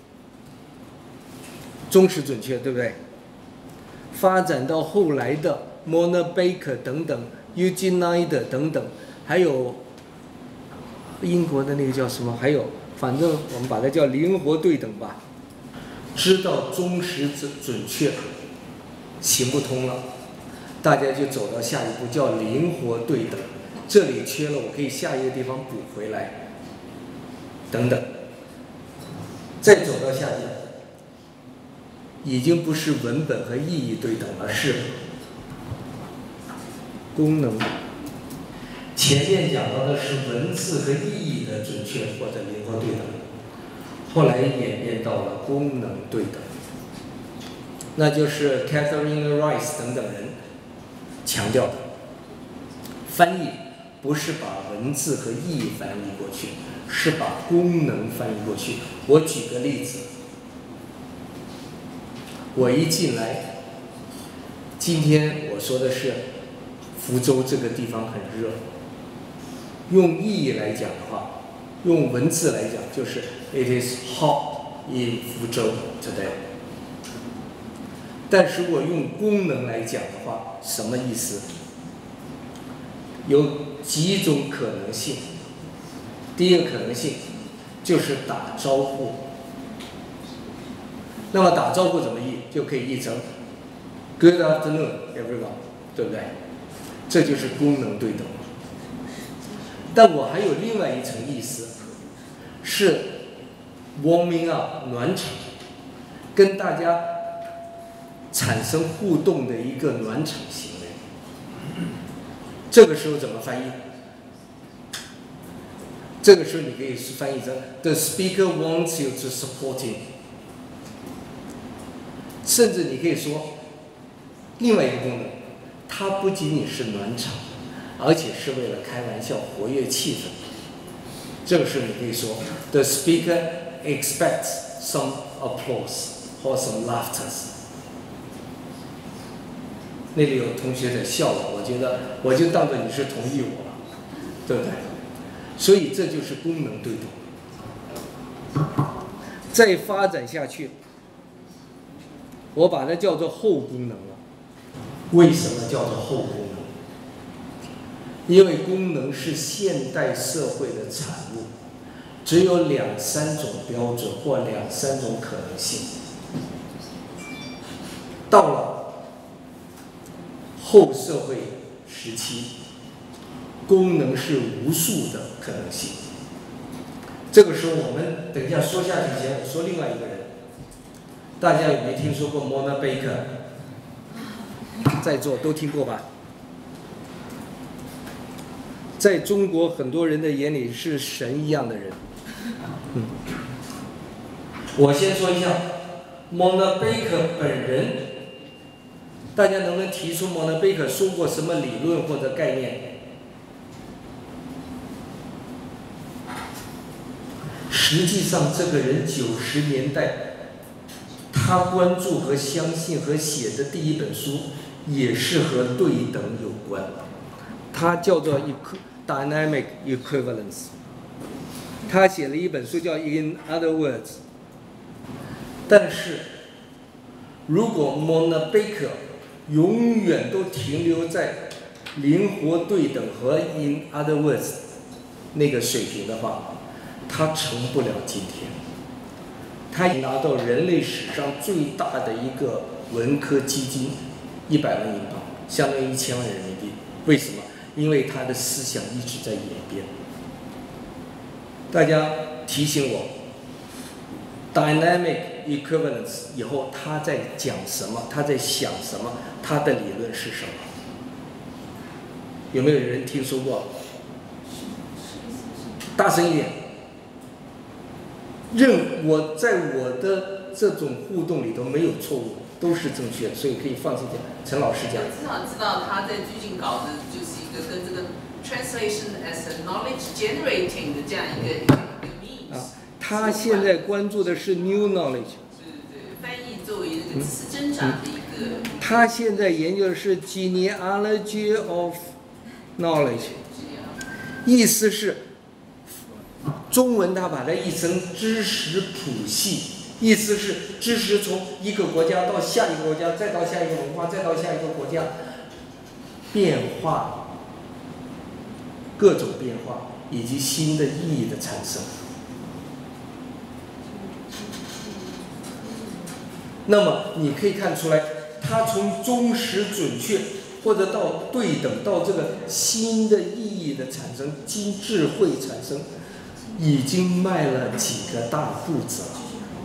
忠实准确，对不对？发展到后来的 Mona Baker 等等 Eugene Neider 等等，还有英国的那个叫什么？还有，反正我们把它叫灵活对等吧。知道忠实准确行不通了，大家就走到下一步，叫灵活对等。这里缺了，我可以下一个地方补回来，等等。再走到下一步，已经不是文本和意义对等了，是功能。前面讲到的是文字和意义的准确或者灵活对等，后来演变到了功能对等，那就是 Catherine Rice 等等人强调的。翻译不是把文字和意义翻译过去，是把功能翻译过去。我举个例子，我一进来，今天我说的是福州这个地方很热，用意义来讲的话，用文字来讲就是 It is hot in 福州 today。但是我用功能来讲的话，什么意思？有几种可能性。第一个可能性就是打招呼。那么打招呼怎么译？就可以译成 Good afternoon, everyone， 对不对？这就是功能对等。但我还有另外一层意思，是 warming up 暖场，跟大家产生互动的一个暖场行为。 这个时候怎么翻译？这个时候你可以翻译成 The speaker wants you to support him。甚至你可以说另外一个功能，它不仅仅是暖场，而且是为了开玩笑活跃气氛。这个时候你可以说 The speaker expects some applause or some laughter。那里有同学在笑我，我觉得我就当作你是同意我了，对不对？所以这就是功能对读。再发展下去，我把它叫做后功能了。为什么叫做后功能？因为功能是现代社会的产物，只有两三种标准或两三种可能性。到了后社会时期，功能是无数的可能性。这个时候，我们等一下说下去前，我说另外一个人，大家有没有听说过 Mona Baker？ 在座都听过吧？在中国很多人的眼里是神一样的人。嗯，我先说一下 Mona Baker 本人，大家能不能提出 Mona Baker 说过什么理论或者概念？实际上，这个人九十年代，他关注和相信和写的第一本书也是和对等有关，他叫做 Dynamic Equivalence。他写了一本书叫 In Other Words。但是，如果 Mona Baker 永远都停留在灵活对等和 In Other Words 那个水平的话，他成不了今天。他已拿到人类史上最大的一个文科基金，一百万英镑，相当于一千万人民币。为什么？因为他的思想一直在演变。大家提醒我 ，dynamic equivalence 以后他在讲什么？他在想什么？他的理论是什么？有没有人听说过？大声一点！任我在我的这种互动里头没有错误，都是正确的，所以可以放心讲。陈老师讲。 我至少知道他在最近搞的就是一个跟这个 translation as a knowledge generating 的这样一个一个 means。啊， 他现在关注的是 new knowledge。 对对，翻译作为一个知识增长的一个。嗯嗯、 他现在研究的是 genealogy of knowledge， 意思是。中文他把它译成知识谱系，意思是知识从一个国家到下一个国家，再到下一个文化，再到下一个国家，变化，各种变化以及新的意义的产生。那么你可以看出来，它从忠实准确，或者到对等，到这个新的意义的产生，经智慧产生。已经迈了几个大步子了。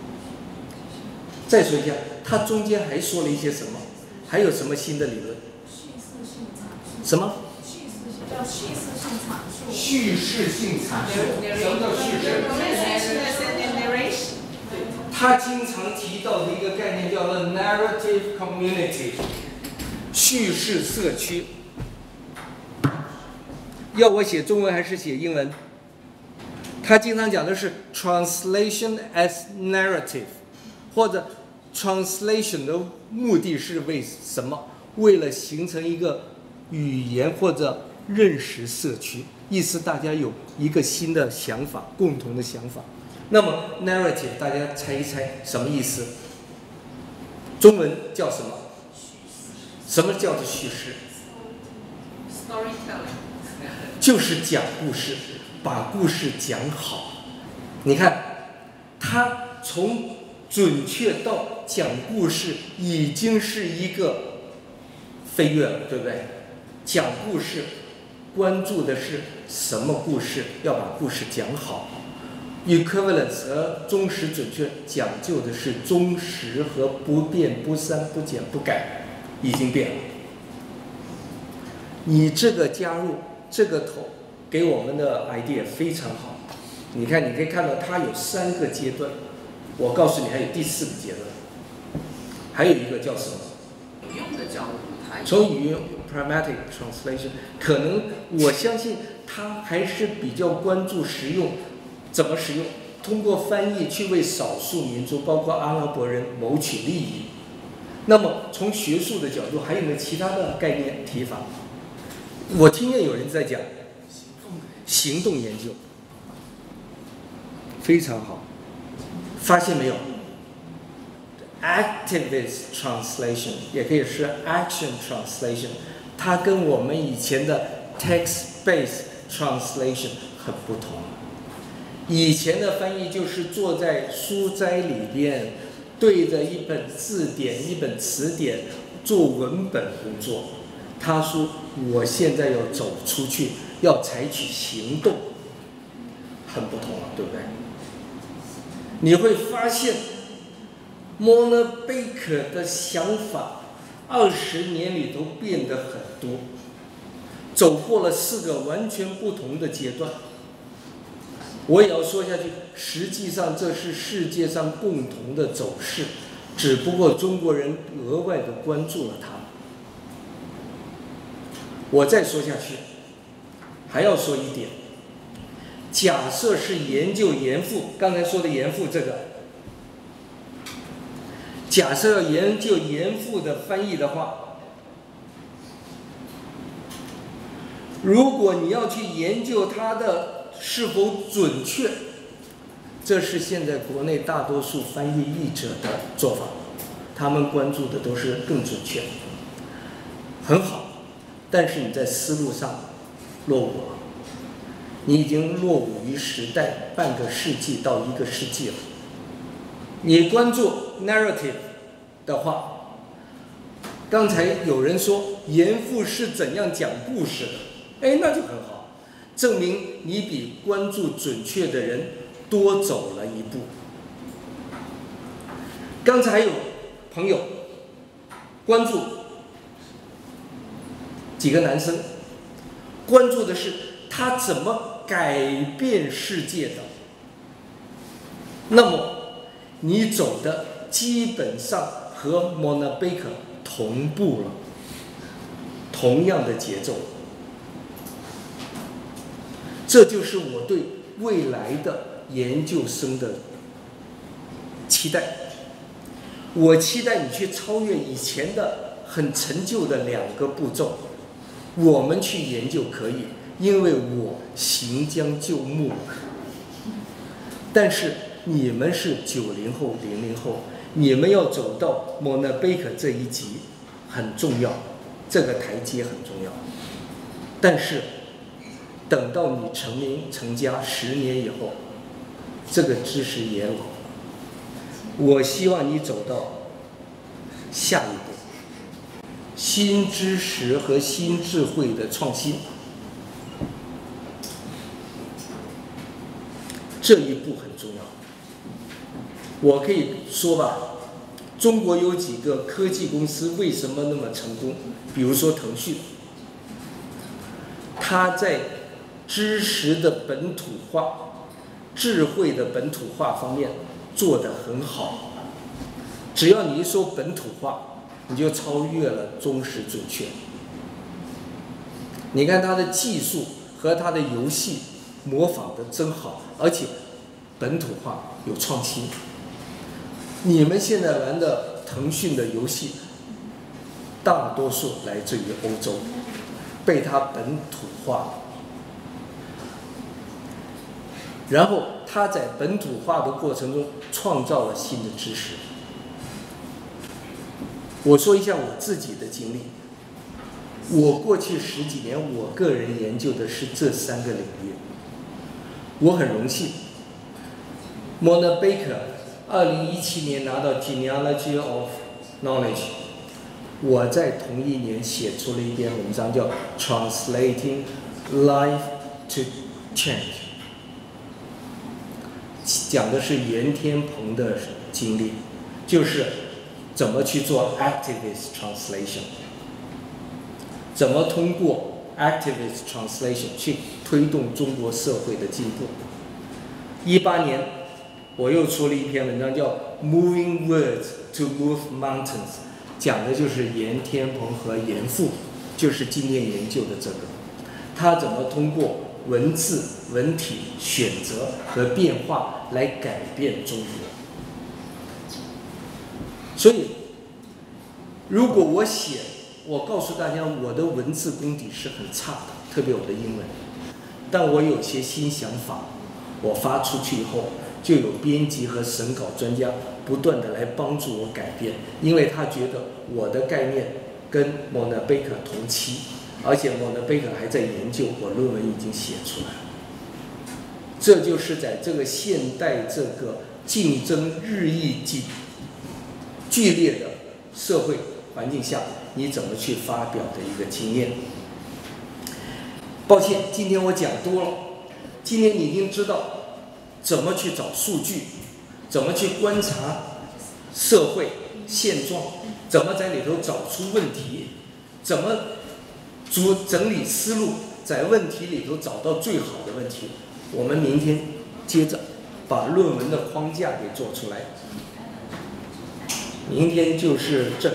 再说一下，它中间还说了一些什么？还有什么新的理论？什么？ 叫叙事性阐述。 叙事性阐述。什么叫叙事？他经常提到的一个概念叫做 narrative community， 叙事社区。要我写中文还是写英文？他经常讲的是 translation as narrative， 或者 translation 的目的是为什么？为了形成一个语言或者认识社区，意思大家有一个新的想法，共同的想法。那么 narrative 大家猜一猜什么意思？中文叫什么？什么叫做叙事 ？Storytelling 就是讲故事。把故事讲好，你看，他从准确到讲故事已经是一个飞跃了，对不对？讲故事关注的是什么故事？要把故事讲好。equivalence 和忠实准确讲究的是忠实和不变、不删、不减、不改，已经变了。 你这个加入这个头给我们的 idea 非常好。你看，你可以看到它有三个阶段，我告诉你还有第四个阶段，还有一个叫什么？ 用的角度，它从语言 pragmatic translation， 可能我相信他还是比较关注实用，怎么实用？通过翻译去为少数民族，包括阿拉伯人谋取利益。那么从学术的角度，还有没有其他的概念提法？我听见有人在讲行动研究，非常好，发现没有 ？Activist translation 也可以是 action translation， 它跟我们以前的 text-based translation 很不同。以前的翻译就是坐在书斋里边，对着一本字典、一本词典做文本工作。他说：“我现在要走出去，要采取行动。”很不同了，对不对？你会发现 ，Mona Baker 的想法，二十年里头变得很多，走过了四个完全不同的阶段。我也要说下去，实际上这是世界上共同的走势，只不过中国人额外的关注了它。我再说下去，还要说一点，假设是研究严复，刚才说的严复这个，假设要研究严复的翻译的话，如果你要去研究它的是否准确，这是现在国内大多数翻译译者的做法，他们关注的都是更准确，很好，但是你在思路上落伍了，你已经落伍于时代半个世纪到一个世纪了。你关注 narrative 的话，刚才有人说严复是怎样讲故事的，哎，那就很好。证明你比关注准确的人多走了一步。刚才还有朋友关注几个男生，关注的是他怎么改变世界的。那么你走的基本上和 Mona Baker 同步了，同样的节奏。这就是我对未来的研究生的期待。我期待你去超越以前的很陈旧的两个步骤，我们去研究可以，因为我行将就木。但是你们是九零后、零零后，你们要走到 Mona Baker 这一级很重要，这个台阶很重要。但是等到你成名成家十年以后，这个知识也老。我希望你走到下一步，新知识和新智慧的创新，这一步很重要。我可以说吧，中国有几个科技公司为什么那么成功？比如说腾讯，它在知识的本土化、智慧的本土化方面做得很好。只要你一说本土化，你就超越了忠实准确。你看它的技术和它的游戏模仿得真好，而且本土化有创新。你们现在玩的腾讯的游戏，大多数来自于欧洲，被它本土化。然后他在本土化的过程中创造了新的知识。我说一下我自己的经历，我过去十几年，我个人研究的是这三个领域。我很荣幸 ，Mona Baker 二零一七年拿到 Genealogy of Knowledge， 我在同一年写出了一篇文章叫 Translating Life to Change。讲的是袁天鹏的经历，就是怎么去做 activist translation， 怎么通过 activist translation 去推动中国社会的进步。一八年，我又出了一篇文章，叫《Moving Words to Move Mountains》，讲的就是严天鹏和严复，就是今天研究的这个，他怎么通过文字、文体、选择和变化来改变中国。所以，如果我写，我告诉大家，我的文字功底是很差的，特别我的英文，但我有些新想法，我发出去以后，就有编辑和审稿专家不断的来帮助我改变，因为他觉得我的概念跟莫纳贝克同期，而且莫纳贝克还在研究，我论文已经写出来了。这就是在这个现代这个竞争日益剧剧烈的社会环境下，你怎么去发表的一个经验。抱歉，今天我讲多了。今天你已经知道怎么去找数据，怎么去观察社会现状，怎么在里头找出问题，怎么组整理思路，在问题里头找到最好的问题。我们明天接着把论文的框架给做出来。明天就是这个，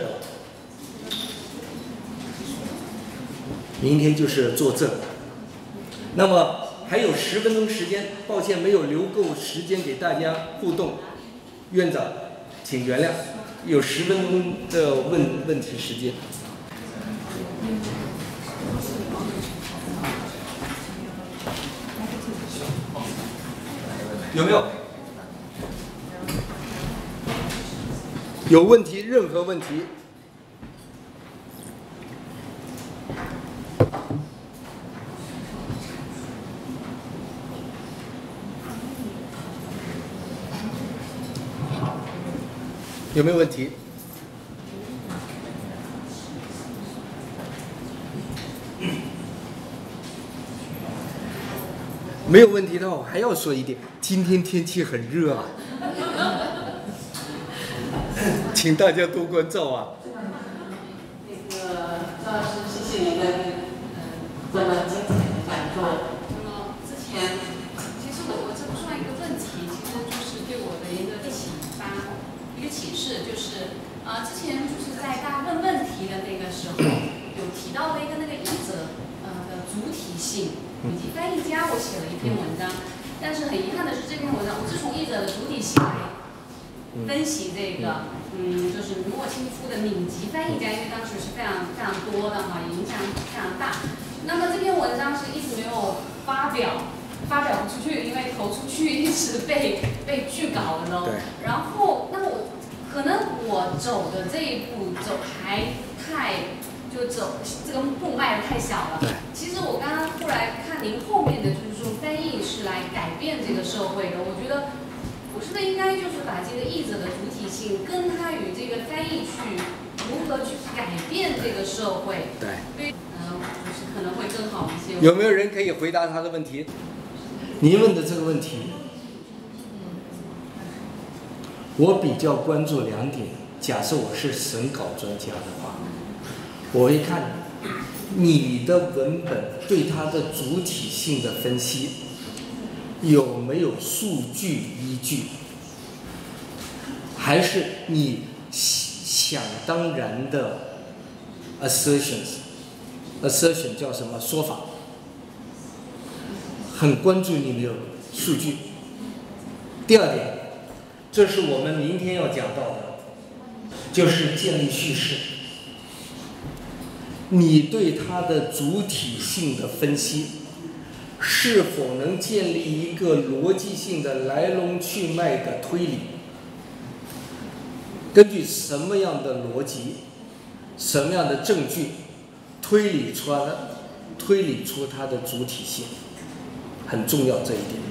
明天就是做这个。那么还有十分钟时间，抱歉没有留够时间给大家互动，院长请原谅，有十分钟的问问题时间。有没有？有问题，任何问题。有没有问题？没有问题的话，我还要说一点，今天天气很热啊，请大家多关照啊。 那个赵老师，谢谢您的嗯这么精彩的讲座。那么之前，其实我我这不算一个问题，其实就是对我的一个启发，一个启示，就是呃之前就是在大家问问题的那个时候，有提到了一个那个译者呃的主体性。以及翻译家，我写了一篇文章，但是很遗憾的是，这篇文章我是从译者的主体性来分析这个，嗯，就是莫清初的闽籍翻译家，因为当时是非常非常多的哈，影响非常大。那么这篇文章是一直没有发表，发表不出去，因为投出去一直被被拒稿了喽。然后，那么我可能我走的这一步走还太。就走这个步迈太小了。其实我刚刚后来看您后面的，就是说翻译是来改变这个社会的。我觉得我是不是应该就是把这个译者的主体性跟他与这个翻译去如何去改变这个社会？对，嗯，就是可能会更好一些。 有没有人可以回答他的问题？您问的这个问题，我比较关注两点。假设我是审稿专家的话。我会看你的文本对它的主体性的分析有没有数据依据，还是你想当然的 assertions，assertion 叫什么说法？很关注你的数据。第二点，这是我们明天要讲到的，就是建立叙事。你对它的主体性的分析，是否能建立一个逻辑性的来龙去脉的推理？根据什么样的逻辑、什么样的证据，推理出来，推理出它的主体性，很重要这一点。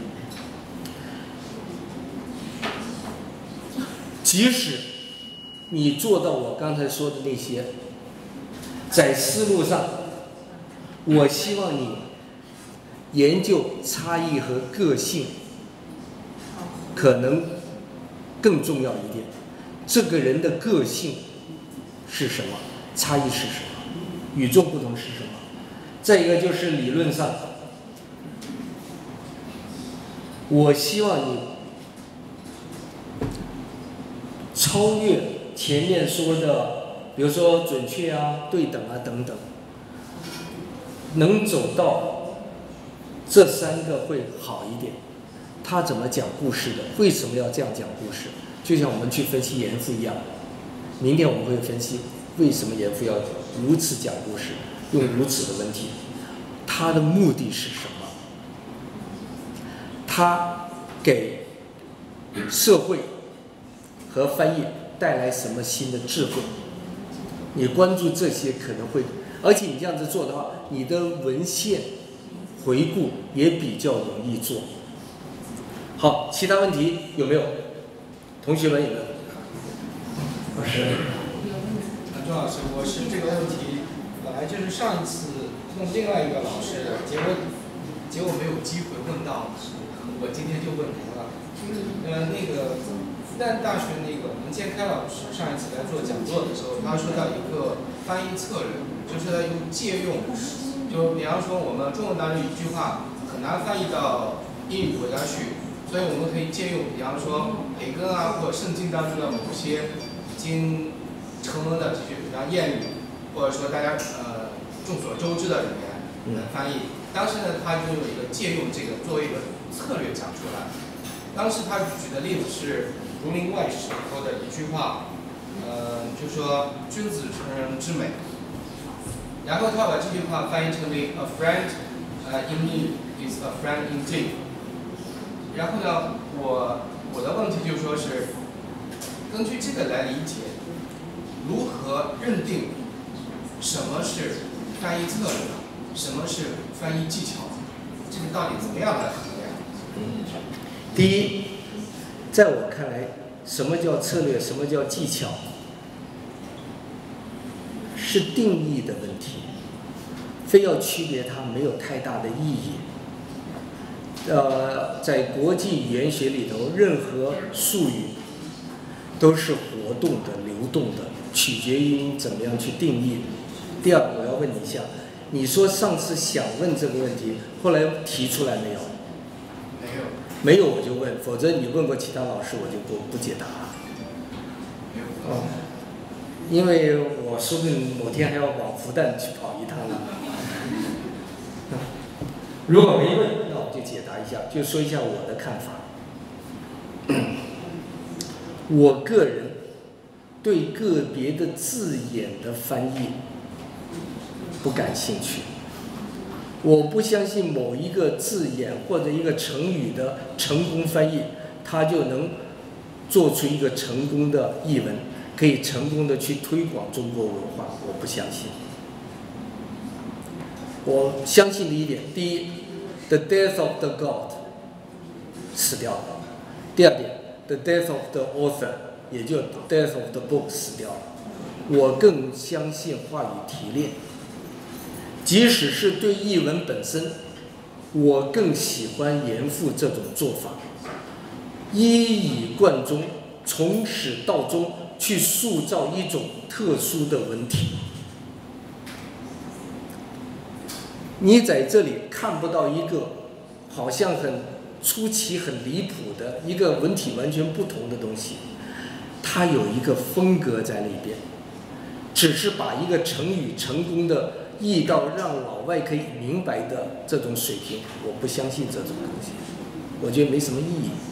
即使你做到我刚才说的那些。在思路上，我希望你研究差异和个性，可能更重要一点。这个人的个性是什么？差异是什么？与众不同是什么？ 再一个就是理论上，我希望你超越前面说的，比如说准确啊、对等啊等等，能走到这三个会好一点。他怎么讲故事的？为什么要这样讲故事？就像我们去分析严复一样，明天我们会分析为什么严复要如此讲故事，用如此的问题，他的目的是什么？他给社会和翻译带来什么新的智慧？你关注这些可能会，而且你这样子做的话，你的文献回顾也比较容易做。好，其他问题有没有？同学们有没有？老师， 周老师，我是这个问题本来就是上一次问另外一个老师的，结果结果没有机会问到，我今天就问您了。呃，那个复旦大学那个文建开老师上一次来做讲座的时候，他说到一个翻译策略，就是他用借用，就比方说我们中文当中一句话很难翻译到英语国家去。所以我们可以借用，比方说培根啊，或者圣经当中的某些已经成文的这些，比方谚语，或者说大家呃众所周知的语言的翻译。当时呢，他就有一个借用这个作为一个策略讲出来。当时他举的例子是《儒林外史》里头的一句话，呃，就说君子成人之美。然后他把这句话翻译成为 "A friend, uh, in need is a friend indeed." 然后呢，我我的问题就说是，根据这个来理解，如何认定什么是翻译策略，什么是翻译技巧，这个到底怎么样来衡量？ 嗯，第一，在我看来，什么叫策略，什么叫技巧，是定义的问题，非要区别它没有太大的意义。呃，在国际语言学里头，任何术语都是活动的、流动的，取决于你怎么样去定义。第二，我要问你一下，你说上次想问这个问题，后来提出来没有？ 没有。 没有我就问，否则你问过其他老师，我就不不解答了。 没有。 哦，因为我说不定某天还要往复旦去跑一趟呢。如果没问，那我就解答一下，就说一下我的看法。我个人对个别的字眼的翻译不感兴趣。我不相信某一个字眼或者一个成语的成功翻译，它就能做出一个成功的译文，可以成功的去推广中国文化。我不相信。我相信的一点，第一 ，the death of the god 死掉了；第二点 ，the death of the author 也就 death of the book 死掉了。我更相信话语提炼，即使是对译文本身，我更喜欢严复这种做法，一以贯中，从始到终去塑造一种特殊的文体。你在这里看不到一个好像很出奇、很离谱的一个文体完全不同的东西，它有一个风格在里边，只是把一个成语成功的译到让老外可以明白的这种水平，我不相信这种东西，我觉得没什么意义。